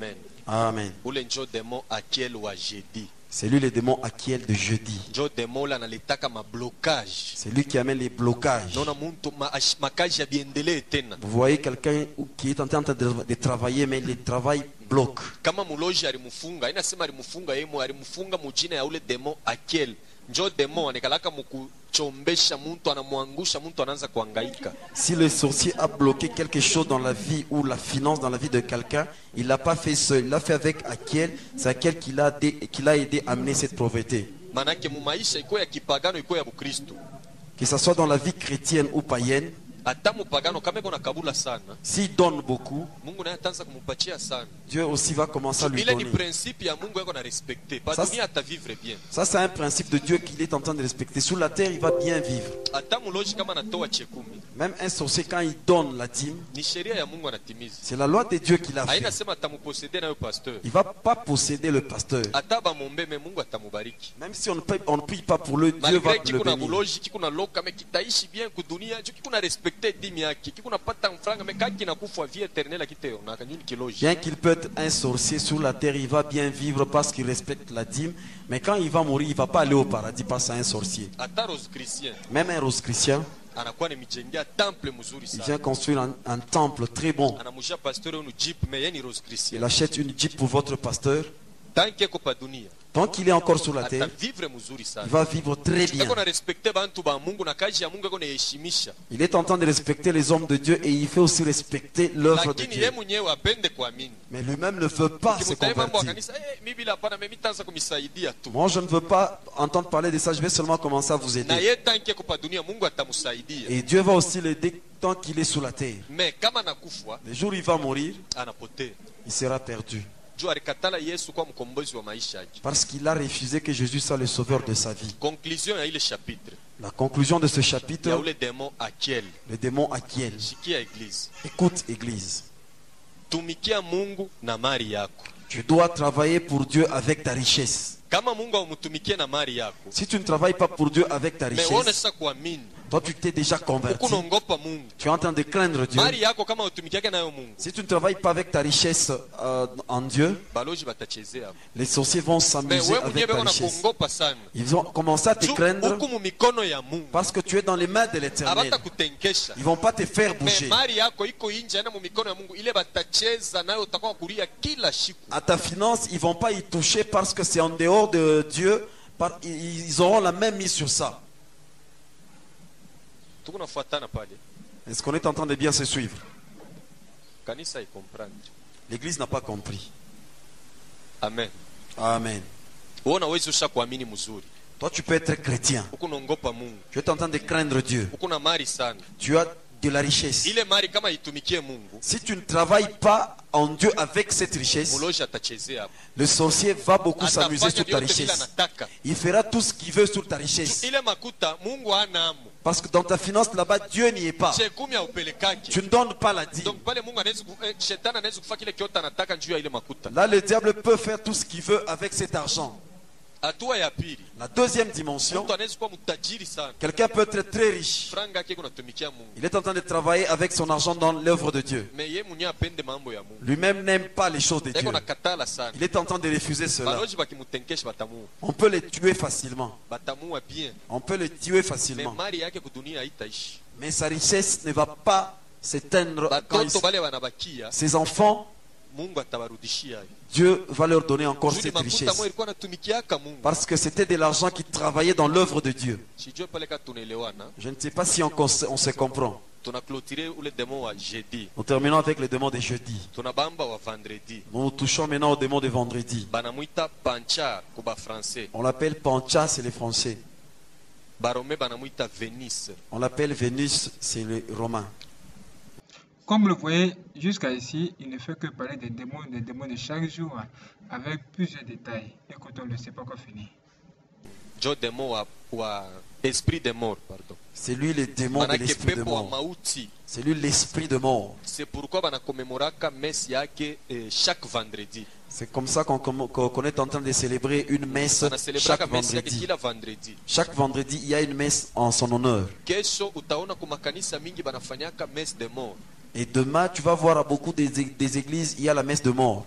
Amen. ule njo demo akiel wa jeudi. C'est lui le démon Achiel de jeudi. Njo demo la naletaka ma blocage. C'est lui qui amène les blocages. Nona muntu makaji ya biendelee tena. Vous voyez quelqu'un qui est en train de travailler, mais le travail bloque. Kama muloji alimufunga, inasema alimufunga yemo, alimufunga mujina ya ule demo Akiel. Njo demo anekalaka mukuchombesha muntu, anamuangusha muntu, anaanza kuhangaika. Si le sorcier a bloqué quelque chose dans la vie ou la finance dans la vie de quelqu'un, il l'a pas fait seul, il l'a fait avec Akiel. C'est Akiel qui l'a aidé à amener cette pauvreté. Manake mu maisha iko ya kipagano iko ya Bukristo. Que ce soit dans la vie chrétienne ou païenne, Hata mupagano kama iko na kabula sana, s'il donne beaucoup, Mungu naye ataanza kumupatia sana. Dieu aussi va commencer à lui Ile ni donner. principe ya Mungu yako na respecter. Pas Ça, dunia atavivre bien. Ça, c'est un principe de Dieu qu'il est en train de respecter. Sur la terre, il va bien vivre. Hata muloji kama anatoa chekumi, Même un sorcier, quand il donne la dîme, ni sheria ya Mungu anatimiza. c'est la loi de Dieu qui l'a Haina fait. sema atamuposede nayo pasteur. Il ne va pas posséder le pasteur. Hata bamombe me Mungu atamubariki. Même si on ne prie pas pour le Dieu va Malgré le kiko na bénir. muloji kiko na loka me kitaishi bien kudunia, jo kiko na respecter dimi yake. Kiko na pata mfranga me kaki na kufa vie éternelle akiteo na kanyuni kiloji. Bien qu'il peut être un sorcier sur la terre, il va bien vivre parce qu'il respecte la dîme. Mais quand il va mourir, il ne va pas aller au paradis parce que c'est un sorcier. Hata rose chrétien Même un rose chrétien, anakuwa nimejengea temple mzuri il sana. vient construire un temple très bon. Anamujia pasteur unu jeep me yeni rose chrétien. Il achète une jeep pour votre pasteur. Tant que ko pa dunia, Tant qu'il est encore sur la terre, atavivre mzuri il sana. va vivre très bien. Eko na respecter bantu ba Mungu na kazi ya Mungu eko na heshimisha. Il est en train de respecter les hommes de Dieu et il fait aussi respecter l'œuvre de Lakini Dieu. yeye mwenyewe apende kuamini. Mais lui-même ne veut pas se Kimutaye mambo ya convertir. kanisa, mimi bila hapana, mimi nitaanza kumisaidia tu. Moi, je ne veux pas entendre parler de ça. Je vais seulement commencer à vous Na aider. yeye tanke ko pa dunia Mungu atamsaidia. Et Dieu va aussi l'aider tant qu'il est sous la terre. Mais kama nakufa Le jour où il va mourir, anapotea. il sera perdu. Juu alikatala Yesu kwa mkombozi wa maisha yake. Parce qu'il a refusé que Jésus soit le sauveur de sa vie. Conclusion ya ile chapitre La conclusion de ce ya chapitre, ule démon Akiel. le démon Achiel. Shikia église. Écoute, Église. Tumikia Mungu na mali yako. Tu dois travailler pour Dieu avec ta richesse. Kama Mungu aumutumikie na mali yako, Si tu ne travailles pas pour Dieu avec ta me uone richesse, sasa kuamini. toi tu t'es déjà converti. Ukunaogopa Mungu. Tu es en train de craindre Dieu. Mali yako kama utumikiake nayo Mungu, Si tu ne travailles pas avec ta richesse en Dieu, baloji batachezea. les sorciers vont Me s'amuser wewe avec mwenyewe ta beko richesse. nakuogopa sana. Ils vont commencer à te Juu craindre huku mu mikono ya Mungu. parce que tu es dans les mains de l'Éternel. Abata kutenkesha. Ils vont pas te faire Me bouger. mali yako iko inje na mu mikono ya Mungu, ile batacheza nayo utakuwa kulia kila siku. À ta finance, ils vont pas y toucher parce que c'est en dehors de Dieu. Ils auront la même mise sur ça. Tuko nafuatana pale. Est-ce qu'on est en train de bien se suivre? Kanisa ikomprendre. L'Église n'a pas compris. Amen. Amen. Uona wewe ushakuamini mzuri. Toi, tu peux être chrétien. Ukunaogopa Mungu. Tu es en train de craindre Dieu. Ukuna mali sana. Tu as de la richesse. Ile mali kama itumikie Mungu, Si tu ne travailles pas en Dieu avec cette richesse, muloji atachezea hapo. le sorcier va beaucoup s'amuser sur ta Atafanya vyote bila richesse. anataka. Il fera tout ce qu'il veut sur ta richesse. Ile makuta Mungu hana amo. Parce que dans ta finance là-bas, Dieu n'y est pas. Chekumi haupelekaki. Tu ne donnes pas la dîme. Donc pale Mungu anaweza shetani anaweza kufanya kile kiote anataka juu ya ile makuta. Là, le diable peut faire tout ce qu'il veut avec cet argent. Hatua ya pili, La deuxième dimension, mtu anaweza kuwa mtajiri sana. quelqu'un peut être très riche. Franga yake kunatumikia Mungu. Il est en train de travailler avec son argent dans l'œuvre de Dieu. Mais yeye mwenyewe apende mambo ya Mungu. Lui-même n'aime pas les choses de Dieu. Yeko nakatala sana. Il est en train de refuser cela. Baloji bakimutenkesha batamu. On peut les tuer facilement. Batamu bien. On peut les tuer Mais facilement. mali yake kudunia haitaishi. Mais sa richesse ne va pas s'éteindre quand Batoto bale wanabakia, ses enfants, Mungu atabarudishia. Dieu va leur donner encore Juu ni cette makuta richesse. moyo ilikuwa anatumikiaka Mungu. Parce que c'était de l'argent qui travaillait dans l'œuvre de Dieu. Sijue pale kama tunaelewana. Je ne sais pas si on se comprend. Tunaclôturer ule démon wa jeudi. Nous terminons avec les démons de jeudi. Tunabamba wa vendredi. Nous nous touchons maintenant aux démons de vendredi. Banamuita pancha kuba français. On l'appelle Pancha, c'est les Français. Barome banamuita Venise. On l'appelle Vénus, c'est les Romains. Comme vous le voyez, jusqu'à ici, il ne fait que parler des démons de chaque jour, avec plusieurs détails. Écoutons, le c'est pas encore fini. Jo démon wa esprit de mort, pardon. C'est lui le démon de Manake l'esprit de pepo wa mort. mauti. C'est lui l'esprit de mort. C'est pourquoi banakomemoraka messe yake chaque vendredi. C'est comme ça qu'on est en train de célébrer une messe Banacelebraka chaque messe yake vendredi. kila vendredi. Chaque vendredi, il y a une messe en son honneur. Kesho utaona kumakanisa mingi banafanyaka messe de mort. Et demain, tu vas voir à beaucoup des églises, il y a la messe de mort.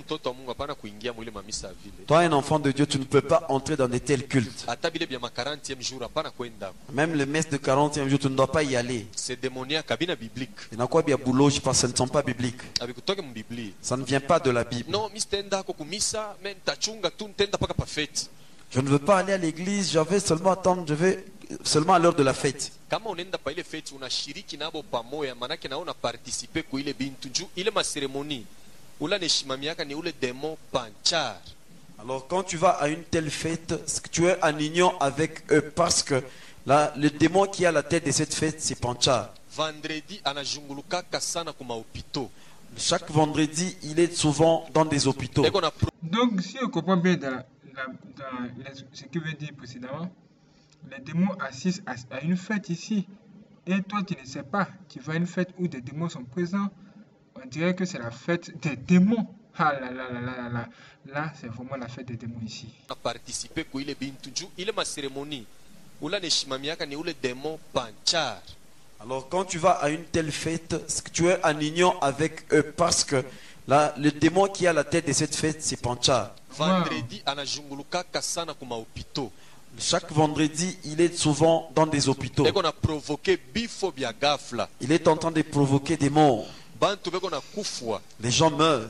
Toi, un enfant de Dieu, tu ne peux pas entrer dans de tels cultes. Même les messes de 40e jour, tu ne dois pas y aller. C'est démoniaque, abina biblique. Il y en a quoi bien boulot, parce que ce ne sont pas bibliques. Ça ne vient pas de la Bible. Non, Je ne veux pas aller à l'église, je vais seulement attendre, je vais seulement à l'heure de la fête. Kama unaenda pa ile fete unashiriki nabo pamoja, manake na una participer ku ile bintu juu ile maseremoni ula neshimamiaka ni ule démon panchar. Alors quand tu vas à une telle fête, tu es en union avec eux parce que là, le démon qui est à la tête de cette fête, c'est Panchar. Vendredi anajungulukaka sana kuma hôpitaux. Chaque vendredi, il est souvent dans des hôpitaux. Donc si on comprend bien dans ce que veut dire précédemment, les démons assistent à une fête ici. Et toi, tu ne sais pas. Tu vas à une fête où des démons sont présents. On dirait que c'est la fête des démons. Ah là là là là là. Là, c'est vraiment la fête des démons ici. Participer ku ile bintu juu ile maseremoni ula neshimamiaka ni ule démon panchar. Alors quand tu vas à une telle fête, tu es en union avec eux parce que là, le démon qui est à la tête de cette fête, c'est Panchar. Vendredi anajungulukaka sana kuma hôpitaux. Chaque vendredi, il est souvent dans des hôpitaux. Il est en train de provoquer des morts. Les gens meurent.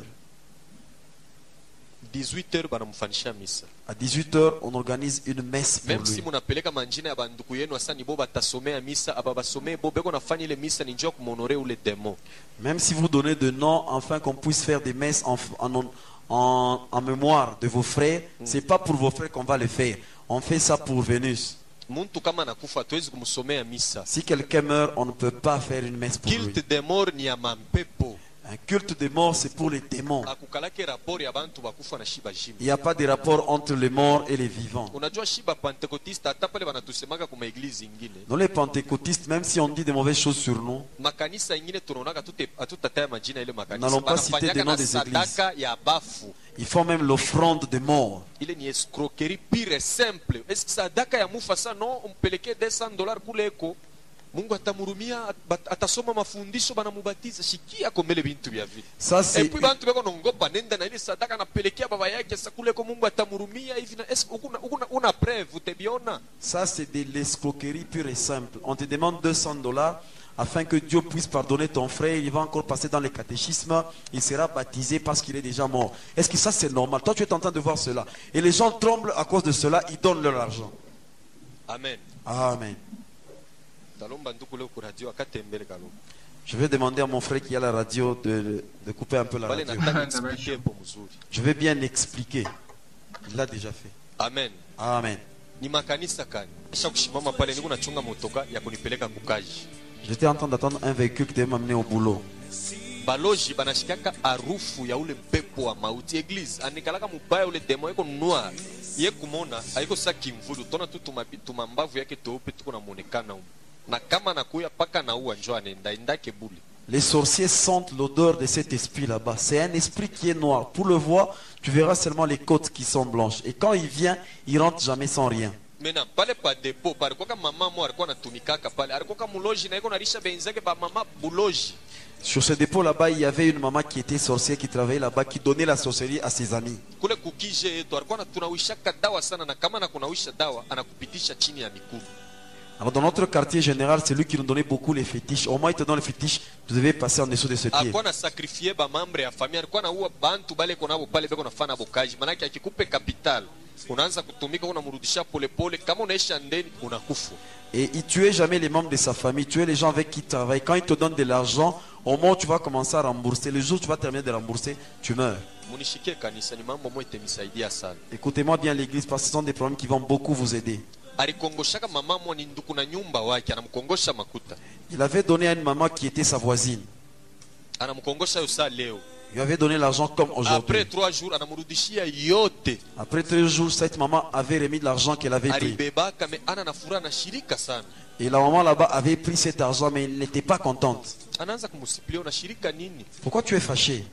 18h, à 18h, on organise une messe pour même lui. si munapeleka manjina ya banduku yenu asa ni bo batasomea misa aba basomee bo beko nafanya ile misa ni njoo kumonore ule démon. Même si vous donnez de noms afin qu'on puisse faire des messes en mémoire de vos frères, c'est pas pour vos frères qu'on va le faire. On fait ça pour Vénus. Si quelqu'un meurt, on ne peut pas faire une messe pour lui. Un culte de mort, c'est pour les démons. Il n'y a pas de rapport entre les morts et les vivants. Nous les pentecôtistes, même si on dit de mauvaises choses sur nous, nous n'allons pas citer des noms des églises. Ils font même l'offrande de mort. Il est une escroquerie pire et simple. Est-ce que ça daka ya mufasa non umpeleke $200 kule eko Mungu atamurumia atasoma mafundisho banamubatiza shikia komele bintu bya vile. Ça c'est. Et puis bantu beko nongopa nenda na ile sadaka napelekea baba yake sa kule ko Mungu atamurumia hivi na est-ce una preuve utabiona? Ça c'est de l'escroquerie pure et simple. On te demande $200 afin que Dieu puisse pardonner ton frère, il va encore passer dans le catéchisme, il sera baptisé parce qu'il est déjà mort. Est-ce que ça c'est normal? Toi tu es en train de voir cela. Et les gens tremblent à cause de cela, ils donnent leur argent. Amen. Amen. Je vais demander à mon frère qui a la radio de couper un peu la radio. Je vais bien expliquer. Il l'a déjà fait. Amen. Amen. J'étais en train d'attendre un véhicule qui devait m'amener au boulot. Baloji banashikaka harufu ya ule pepo wa mauti. Église anikalaka mubaya ule demo yeko noir ye kumona haiko sa kimvulu tona tu tumambavu yake teupe tuko na muonekana na kama nakuya paka na uwa njoo anaenda indake buli. Les sorciers sentent l'odeur de cet esprit là-bas. C'est un esprit qui est noir. Pour le voir, tu verras seulement les côtes qui sont blanches. Et quand il vient, il rentre jamais sans rien. Maintenant, pale pa depo, pale kwa mama mo alikuwa anatumikaka pale, alikuwa muloji na yeko narisha benzake ba mama buloji. Sur ce dépôt là-bas, il y avait une maman qui était sorcière, qui travaillait là-bas, qui donnait la sorcellerie à ses amis. Kule kukije yetu alikuwa tunawishaka dawa sana na kama nakunawisha dawa anakupitisha chini ya miguu. Alors dans notre quartier général, c'est lui qui nous donnait beaucoup les fétiches. Au moins il te donne les fétiches, tu devais passer en dessous de ce pied. Alikuwa na sacrifier ba membre ya famille, alikuwa na uwa bantu bale konabo pale beko nafana bokaji. Manake akikupe capital, unaanza kutumika unamrudisha pole pole, kama unaisha ndeni unakufa. Et il tuait jamais les membres de sa famille, tuait les gens avec qui il travaille. Quand il te donne de l'argent, au moment où tu vas commencer à rembourser, le jour où tu vas terminer de rembourser, tu meurs. Écoutez-moi bien l'église, parce que ce sont des problèmes qui vont beaucoup vous aider. Il avait donné à une maman qui était sa voisine. Il lui avait donné l'argent comme aujourd'hui. Après 3 jours, cette maman avait remis de l'argent qu'elle avait pris. Et la maman là-bas avait pris cet argent, mais elle n'était pas contente. Pourquoi tu es fâché?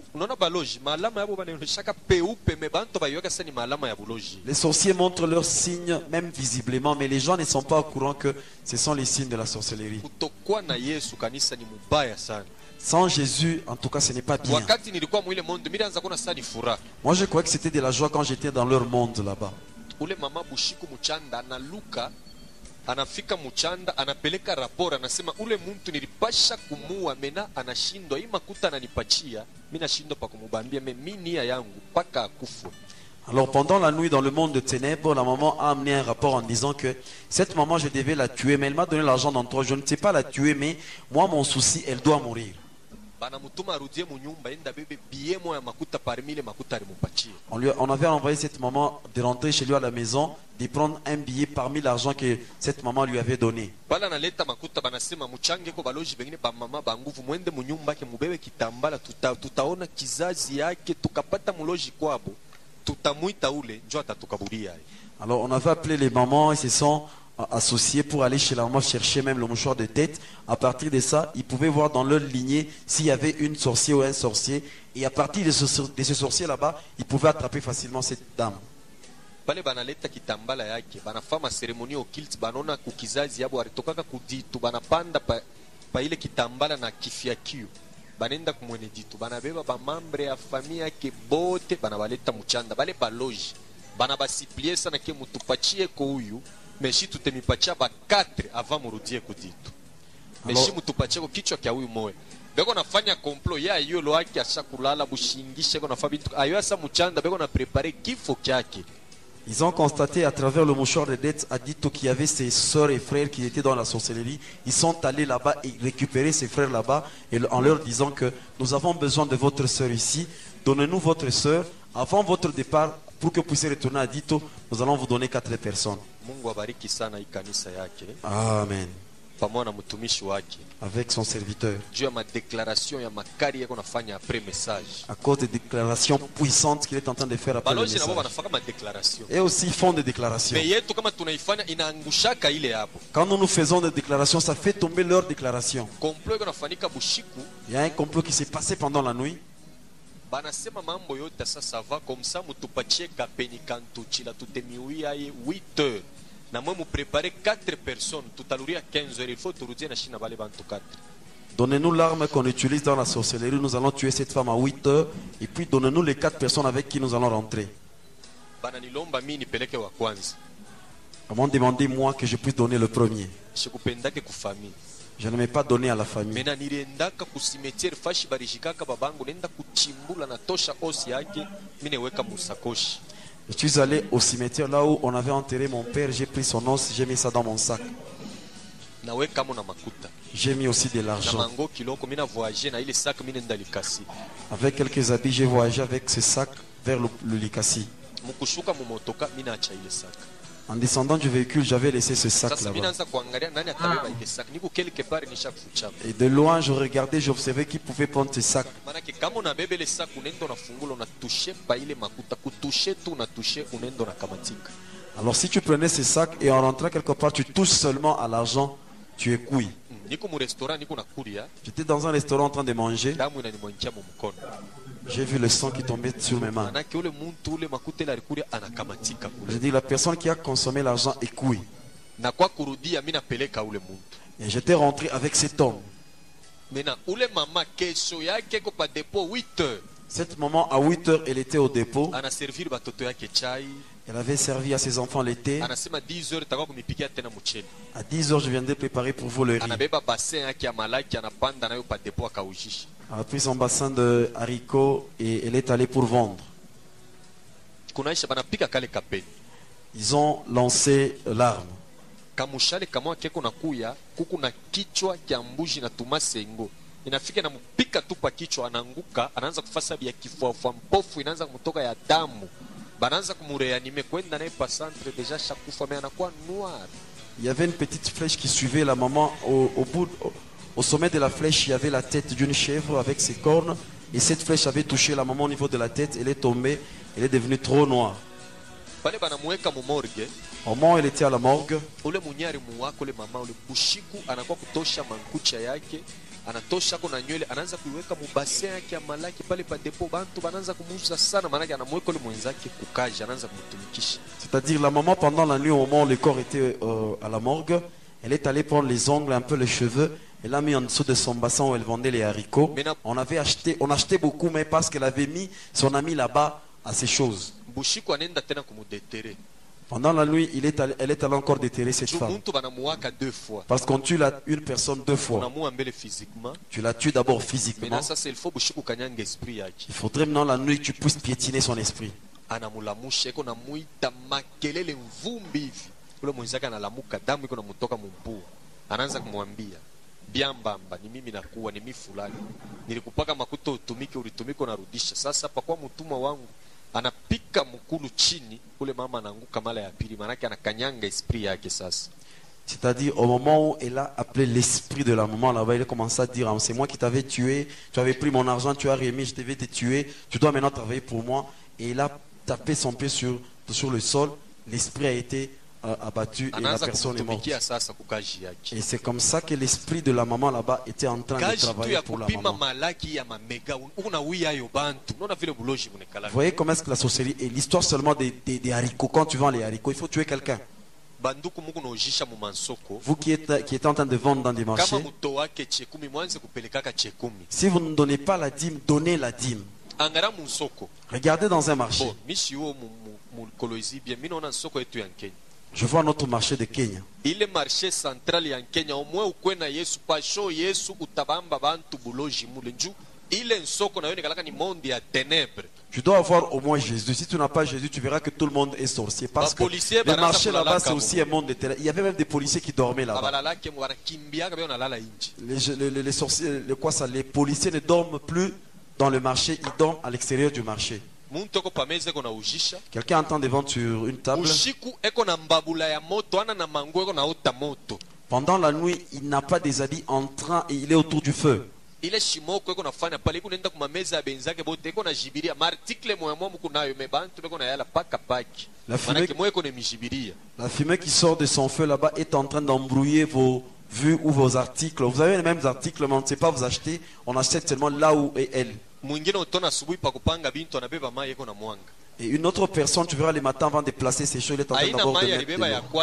Les sorciers montrent leurs signes, même visiblement, mais les gens ne sont pas au courant que ce sont les signes de la sorcellerie. Sans Jésus, en tout cas, ce n'est pas bien. wakati nilikuwa mwile mondo milianza kuna sani furaha. Moi, je croyais que c'était de la joie quand j'étais dans leur monde là-bas. Ule mama Bushiku Muchanda analuka, anafika Muchanda, anapeleka rapora, anasema ule muntu nilipasha kumua mena anashindwa, hii makuta ananipachia, mimi nashindwa pa kumubambia, mimi nia yangu paka akufwe. Alors pendant la nuit dans le monde de ténèbres, la maman a amené un rapport en disant que cette maman, je devais la tuer, mais elle m'a donné l'argent dans 3 jours. Je ne sais pas la tuer, mais moi, mon souci, elle doit mourir. On avait envoyé cette maman de rentrer chez lui à la maison, de prendre un billet parmi l'argent que cette maman lui avait donné. Alors on avait appelé les mamans, ils se sont associés pour aller chez la maman chercher même le mouchoir de tête. À partir de ça, ils pouvaient voir dans leur lignée s'il y avait une sorcière ou un sorcier. Et à partir de ce sorcier là-bas, ils pouvaient attraper facilement cette dame. Pale banaleta kitambala yake banafanya seremoni occulte banona kukizazi yabo alitokaka kuditu banapanda pa ile kitambala na kifiakio banenda kumwene ditu banabeba bamambre ya familia yake bote banabaleta Muchanda bale baloji banabasiplie sana ke mutupachie ko huyu meshi tutemipacha ba 4 avant murudie kuditu meshi mutupachie ko kichwa kya huyu moyo beko nafanya complot ya hiyo lo yake ashakulala bushingishe ko nafanya bitu ayo asa Muchanda beko na préparer kifo kyake. Ils ont constaté à travers le mouchoir de dette à Dito qu'il y avait ses soeurs et frères qui étaient dans la sorcellerie. Ils sont allés là-bas et récupérer ses frères là-bas en leur disant que nous avons besoin de votre soeur ici. Donnez-nous votre soeur avant votre départ pour que vous puissiez retourner à Dito. Nous allons vous donner 4 personnes. Amen. Avec son serviteur. À cause des déclarations puissantes qu'il est en train de faire après le message. Et aussi ils font des déclarations. Quand nous faisons des déclarations, ça fait tomber leurs déclarations. Il y a un complot qui s'est passé pendant la nuit. Banasema mambo yote sasa va comme ça mutupachie kapeni kantuchila tutemiuia 8 heures. Na moi, nous préparer 4 personnes. Tout à l'heure, 15 heures. Il faut tout na Chine bale 24. Donnez-nous l'arme qu'on utilise dans la sorcellerie. Nous allons tuer cette femme à 8 heures. Et puis, donnez-nous les 4 personnes avec qui nous allons rentrer. Ils m'ont demandé, moi, que je puisse donner le premier. Je ne m'ai pas donné à la famille. Je suis allé au cimetière là où on avait enterré mon père. J'ai pris son os, j'ai mis ça dans mon sac. J'ai mis aussi de l'argent. Avec quelques habits, j'ai voyagé avec ce sac vers le Likasi. En descendant du véhicule, j'avais laissé ce sac là-bas. Et de loin, je regardais, j'observais qui pouvait prendre ce sac. Alors si tu prenais ce sac et en rentrant quelque part, tu touches seulement à l'argent, tu es couille. J'étais dans un restaurant en train de manger. J'ai vu le sang qui tombait sur mes mains. J'ai dit, la personne qui a consommé l'argent est couille. Et j'étais rentré avec cet homme. Cette maman, à 8 heures, elle était au dépôt. Elle avait servi à ses enfants l'été. À 10 heures, je viendrai préparer pour vous le riz. Elle a pris son bassin de haricots et elle est allée pour vendre. Ils ont lancé l'arme. Inafika na mpika tu pa kichwa anaanguka anaanza kufasa bia kifua mpofu inaanza kumtoka ya damu banaanza kumureanime kwenda naye pa centre déjà shakufa mais anakuwa noir. Il y avait une petite flèche qui suivait la maman au sommet de la flèche, il y avait la tête d'une chèvre avec ses cornes et cette flèche avait touché la maman au niveau de la tête, elle est tombée, elle est devenue trop noire. Pale banamuweka mu morgue. Au moment où elle était à la morgue, ule munyari muwako le mama ule Bushiku anakuwa kutosha mankucha yake anatosha kuna nywele anaanza kuiweka mubase yake ya malaki pale pa depo bantu banaanza kumuuza sana maana anamweka ule mwenzake kukaja anaanza kumtumikisha. C'est-à-dire la maman pendant la nuit au moment où le corps était à la morgue, elle est allée prendre les ongles, un peu les cheveux Elle a mis en dessous de son bassin où elle vendait les haricots. On achetait beaucoup, mais parce qu'elle avait mis son ami là-bas à ces choses. Pendant la nuit, elle est allée encore déterrer cette femme. Parce qu'on tue une personne 2 fois. Tu la tues d'abord physiquement. Il faudrait maintenant la nuit que tu puisses piétiner son esprit. Biambamba ni mimi nakuwa ni mimi fulani nilikupaka makuta utumike ulitumika unarudisha sasa pakwa mtumwa wangu anapika mkulu chini ule mama anaanguka mara ya pili maana yake anakanyanga esprit yake sasa. C'est-à-dire au moment où elle a appelé l'esprit de la maman là-bas, il a commencé à dire c'est moi qui t'avais tué, tu avais pris mon argent, tu as remis, je devais te tuer, tu dois maintenant travailler pour moi. Et il a tapé son pied sur le sol, l'esprit a été abattu et la personne est morte. Et c'est comme ça que l'esprit de la maman là-bas était en train de travailler pour la maman. Vous voyez comment est-ce que la sorcellerie est l'histoire seulement des haricots. Quand tu vends les haricots, il faut tuer quelqu'un. Vous qui êtes en train de vendre dans des marchés, si vous ne donnez pas la dîme, donnez la dîme. Regardez dans un marché. Je vois notre marché de Kenya. Il est marché central en Kenya. Au moins ukwena Yesu pasho Yesu utabamba bantu buloji mulenju. Il est soko na yone kalaka ni monde ya ténèbres. Tu dois avoir au moins Jésus. Si tu n'as pas Jésus, tu verras que tout le monde est sorcier. Parce que le marché là-bas, c'est aussi un monde de ténèbres. Il y avait même des policiers qui dormaient là-bas. Les sorciers, les policiers ne dorment plus dans le marché, ils dorment à l'extérieur du marché. Quelqu'un entend des ventes sur une table. Pendant la nuit, il n'a pas des habits entrant et il est autour du feu. La fumée qui sort de son feu là-bas est en train d'embrouiller vos vues ou vos articles. Vous avez les mêmes articles, mais on ne sait pas vous acheter. On achète seulement là où est elle. Et une autre personne, tu verras les matins avant de placer ses choses, il est en train d'abord de mettre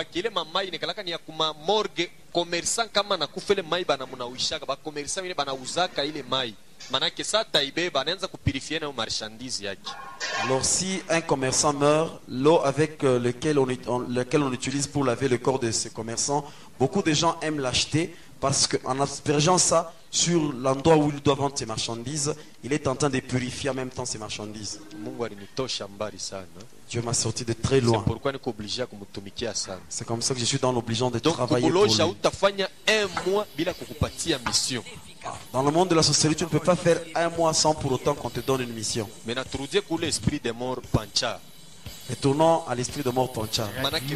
Alors si un commerçant meurt, l'eau avec lequel on utilise pour laver le corps de ce commerçant, beaucoup de gens aiment l'acheter parce qu'en aspergeant ça sur l'endroit où il doit vendre ses marchandises, il est en train de purifier en même temps ses marchandises. Dieu m'a sorti de très loin. C'est comme ça que je suis dans l'obligeant de travailler pour lui. Dans le monde de la sorcellerie, tu ne peux pas faire un mois sans pour autant qu'on te donne une mission. Retournons à l'esprit de mort Pancha.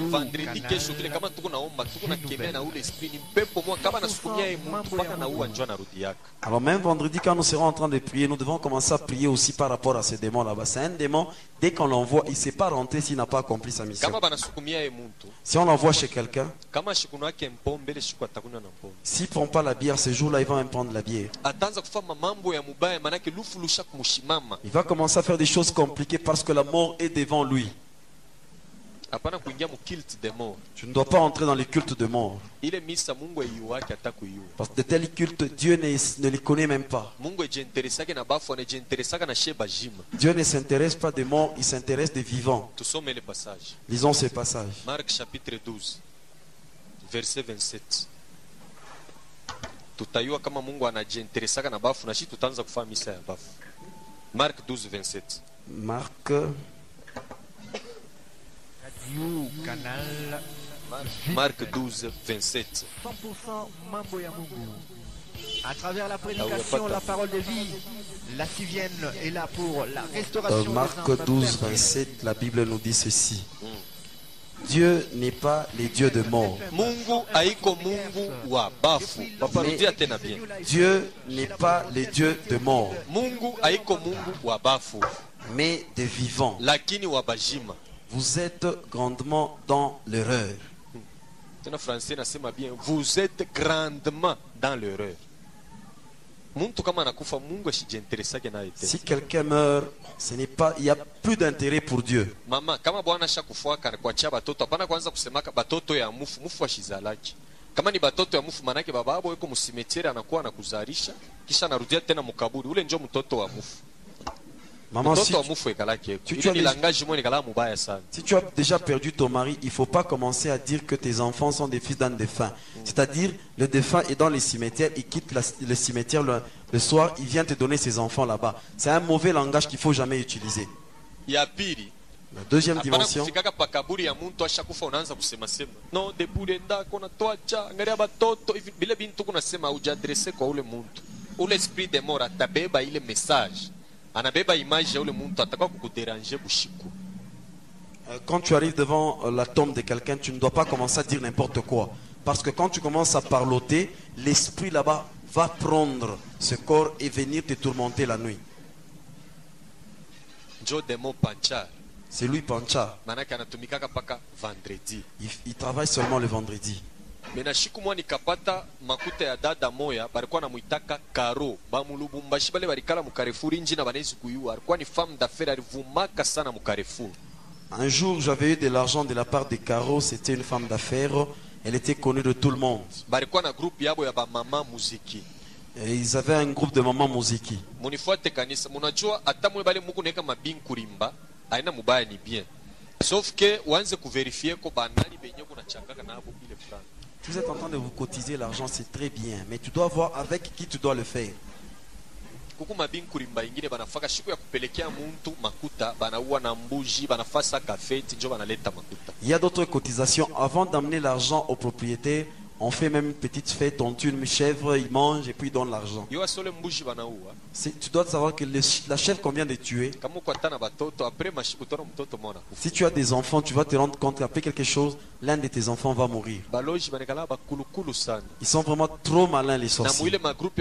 Alors même vendredi, quand nous serons en train de prier, nous devons commencer à prier aussi par rapport à ces démons là-bas. C'est un démon, dès qu'on l'envoie, il ne sait pas rentrer s'il n'a pas accompli sa mission. Si on l'envoie chez quelqu'un, s'il ne prend pas la bière, ce jour-là, il va même prendre la bière. Il va commencer à faire des choses compliquées parce que la mort est devant lui. Tu ne dois pas entrer dans les cultes de mort. Parce que de tels cultes, Dieu ne les connaît même pas. Dieu ne s'intéresse pas des morts, il s'intéresse des vivants. Lisons ces passages. Marc chapitre 12, verset 27. Marc 12, 27. Marc 12, 27. 100% mambo ya Mungu. À travers la prédication, la parole de vie, la Sivienne est là pour la restauration. Marc 12, 27, la Bible nous dit ceci. Dieu n'est pas les dieux de mort. Dieu n'est pas les dieux de mort, mais des vivants. Vous êtes grandement dans l'erreur. Vous êtes grandement dans l'erreur. Si quelqu'un meurt, il n'y a plus d'intérêt pour Dieu. Kama ni batoto ya mufu manake baba yao yuko msimetiere anakuwa anakuzarisha kisha anarudia tena mkaburi. Ule ndio mtoto wa mufu. Maman, si tu as déjà perdu ton mari, il ne faut pas commencer à dire que tes enfants sont des fils d'un défunt. C'est-à-dire, le défunt est dans les cimetières, il quitte le cimetière le soir, il vient te donner ses enfants là-bas. C'est un mauvais langage qu'il ne faut jamais utiliser. La deuxième dimension. L'esprit de mort atabeba ile message. Anabeba image ya ule muntu atakwa kukudéranger bushiku. Quand tu arrives devant la tombe de quelqu'un, tu ne dois pas commencer à dire n'importe quoi. Parce que quand tu commences à parloter, l'esprit là-bas va prendre ce corps et venir te tourmenter la nuit. C'est lui Pancha. Il travaille seulement le vendredi. Mena shiku mwa nikapata makuta ya dada moya balikuwa namuitaka Karo ba mulubumbashi bale balikala mu Carrefour njina banezi kuyua alikuwa ni femme d'affaires alivumaka sana mu Carrefour. Un jour j'avais eu de l'argent de la part de Caro, c'était une femme d'affaires, elle était connue de tout le monde. Balikuwa na groupe yabo ya ba mama muziki. Et ils avaient un groupe de mamans muziki. Munifuate kanisa munajua hata mwe bale muku neka mabin kurimba aina mubaya ni bien. Sauf que uanze kuverifier ko banali benye kuna changaka na abo ile franga. Si vous êtes en train de vous cotiser l'argent, c'est très bien. Mais tu dois voir avec qui tu dois le faire. Il y a d'autres cotisations. Avant d'amener l'argent au propriétaire, on fait même une petite fête, on tue une chèvre, il mange et puis il donne l'argent. Tu dois savoir que la chèvre qu'on vient de tuer, si tu as des enfants, tu vas te rendre compte qu'après quelque chose, l'un de tes enfants va mourir. Ils sont vraiment trop malins, les sorciers.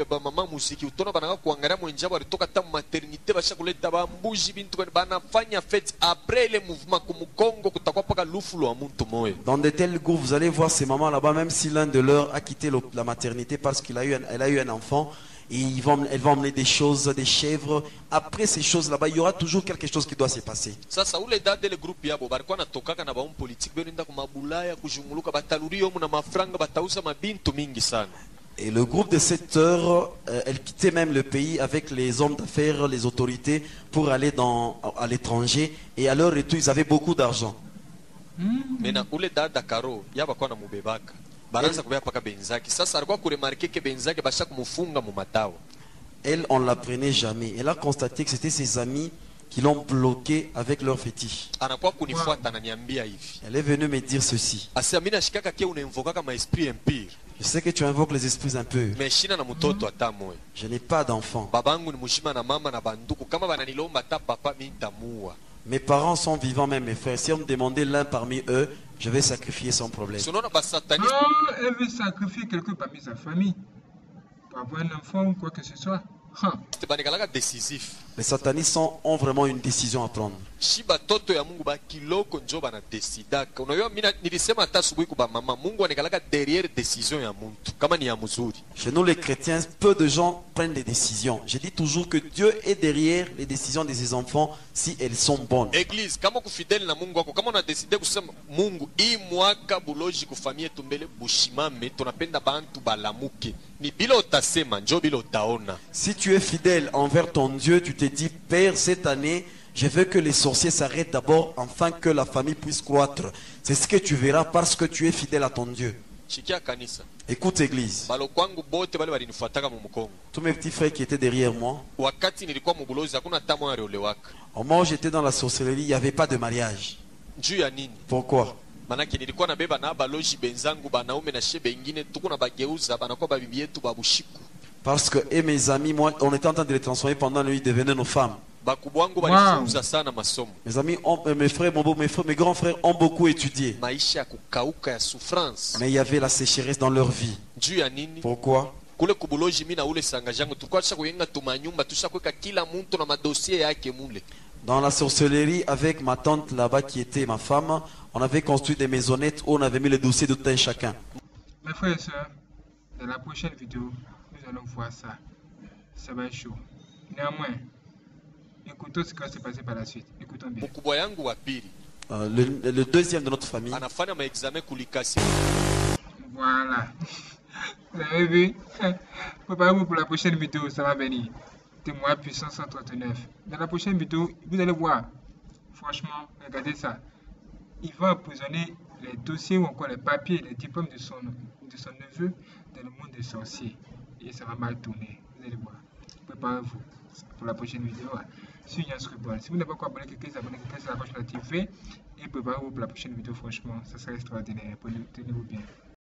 Dans de tels groupes, vous allez voir ces mamans là-bas, même si l'un de leurs a quitté la maternité parce qu'elle a eu un enfant, et elle va emmener des choses, des chèvres. Après ces choses là-bas, il y aura toujours quelque chose qui doit se passer. Et le groupe de 7 heures, elle quittait même le pays avec les hommes d'affaires, les autorités, pour aller à l'étranger. Et à leur retour, ils avaient beaucoup d'argent. Elle, on ne la prenait jamais. Elle a constaté que c'était ses amis qui l'ont bloqué avec leur fétiche. Elle est venue me dire ceci. Je sais que tu invoques les esprits impurs. Je n'ai pas d'enfant. Mes parents sont vivants, même mes frères. Si on me demandait l'un parmi eux, je vais sacrifier sans problème. Non, elle veut sacrifier quelqu'un parmi sa famille pour avoir un enfant ou quoi que ce soit. Les satanistes ont vraiment une décision à prendre. Chez nous les chrétiens, peu de gens prennent des décisions. Je dis toujours que Dieu est derrière les décisions de ses enfants si elles sont bonnes. Église, kama kufidèle na Mungu wako, kama unadeside kusema Mungu hii mwaka buloji kufamie tumbele bushimame tunapenda bantu balamuke. Ni bila utasema njo bila utaona. Si tu es fidèle envers ton Dieu, tu te dis Père, cette année, je veux que les sorciers s'arrêtent d'abord afin que la famille puisse croître. C'est ce que tu verras parce que tu es fidèle à ton Dieu. Écoute église. Tous mes petits frères qui étaient derrière moi, au moment où j'étais dans la sorcellerie, il n'y avait pas de mariage. Pourquoi? Parce que et mes amis, moi, on était en train de les transformer pendant la nuit, devenaient nos femmes. Wow. Mes amis, mes grands frères ont beaucoup étudié. Mais il y avait la sécheresse dans leur vie. Pourquoi? Dans la sorcellerie, avec ma tante là-bas qui était ma femme, on avait construit des maisonnettes où on avait mis les dossiers de tout un chacun. Mes frères et sœurs, dans la prochaine vidéo, nous allons voir ça. Ça va être chaud. Néanmoins, écoutons ce qui va se passer par la suite. Écoutons bien. Le deuxième de notre famille. Voilà. Vous avez vu? Préparez-vous pour la prochaine vidéo, ça va venir. Témoin puissance 139. Dans la prochaine vidéo, vous allez voir. Franchement, regardez ça. Il va emprisonner les dossiers ou encore les papiers, les diplômes de son neveu dans le monde des sorciers. Et ça va mal tourner. Vous allez voir. Préparez-vous pour la prochaine vidéo. Sur Yans Rebol. Si vous n'avez pas encore abonné, cliquez sur la cloche notifiée. Et préparez-vous pour la prochaine vidéo. Franchement, ça sera extraordinaire. Tenez-vous bien.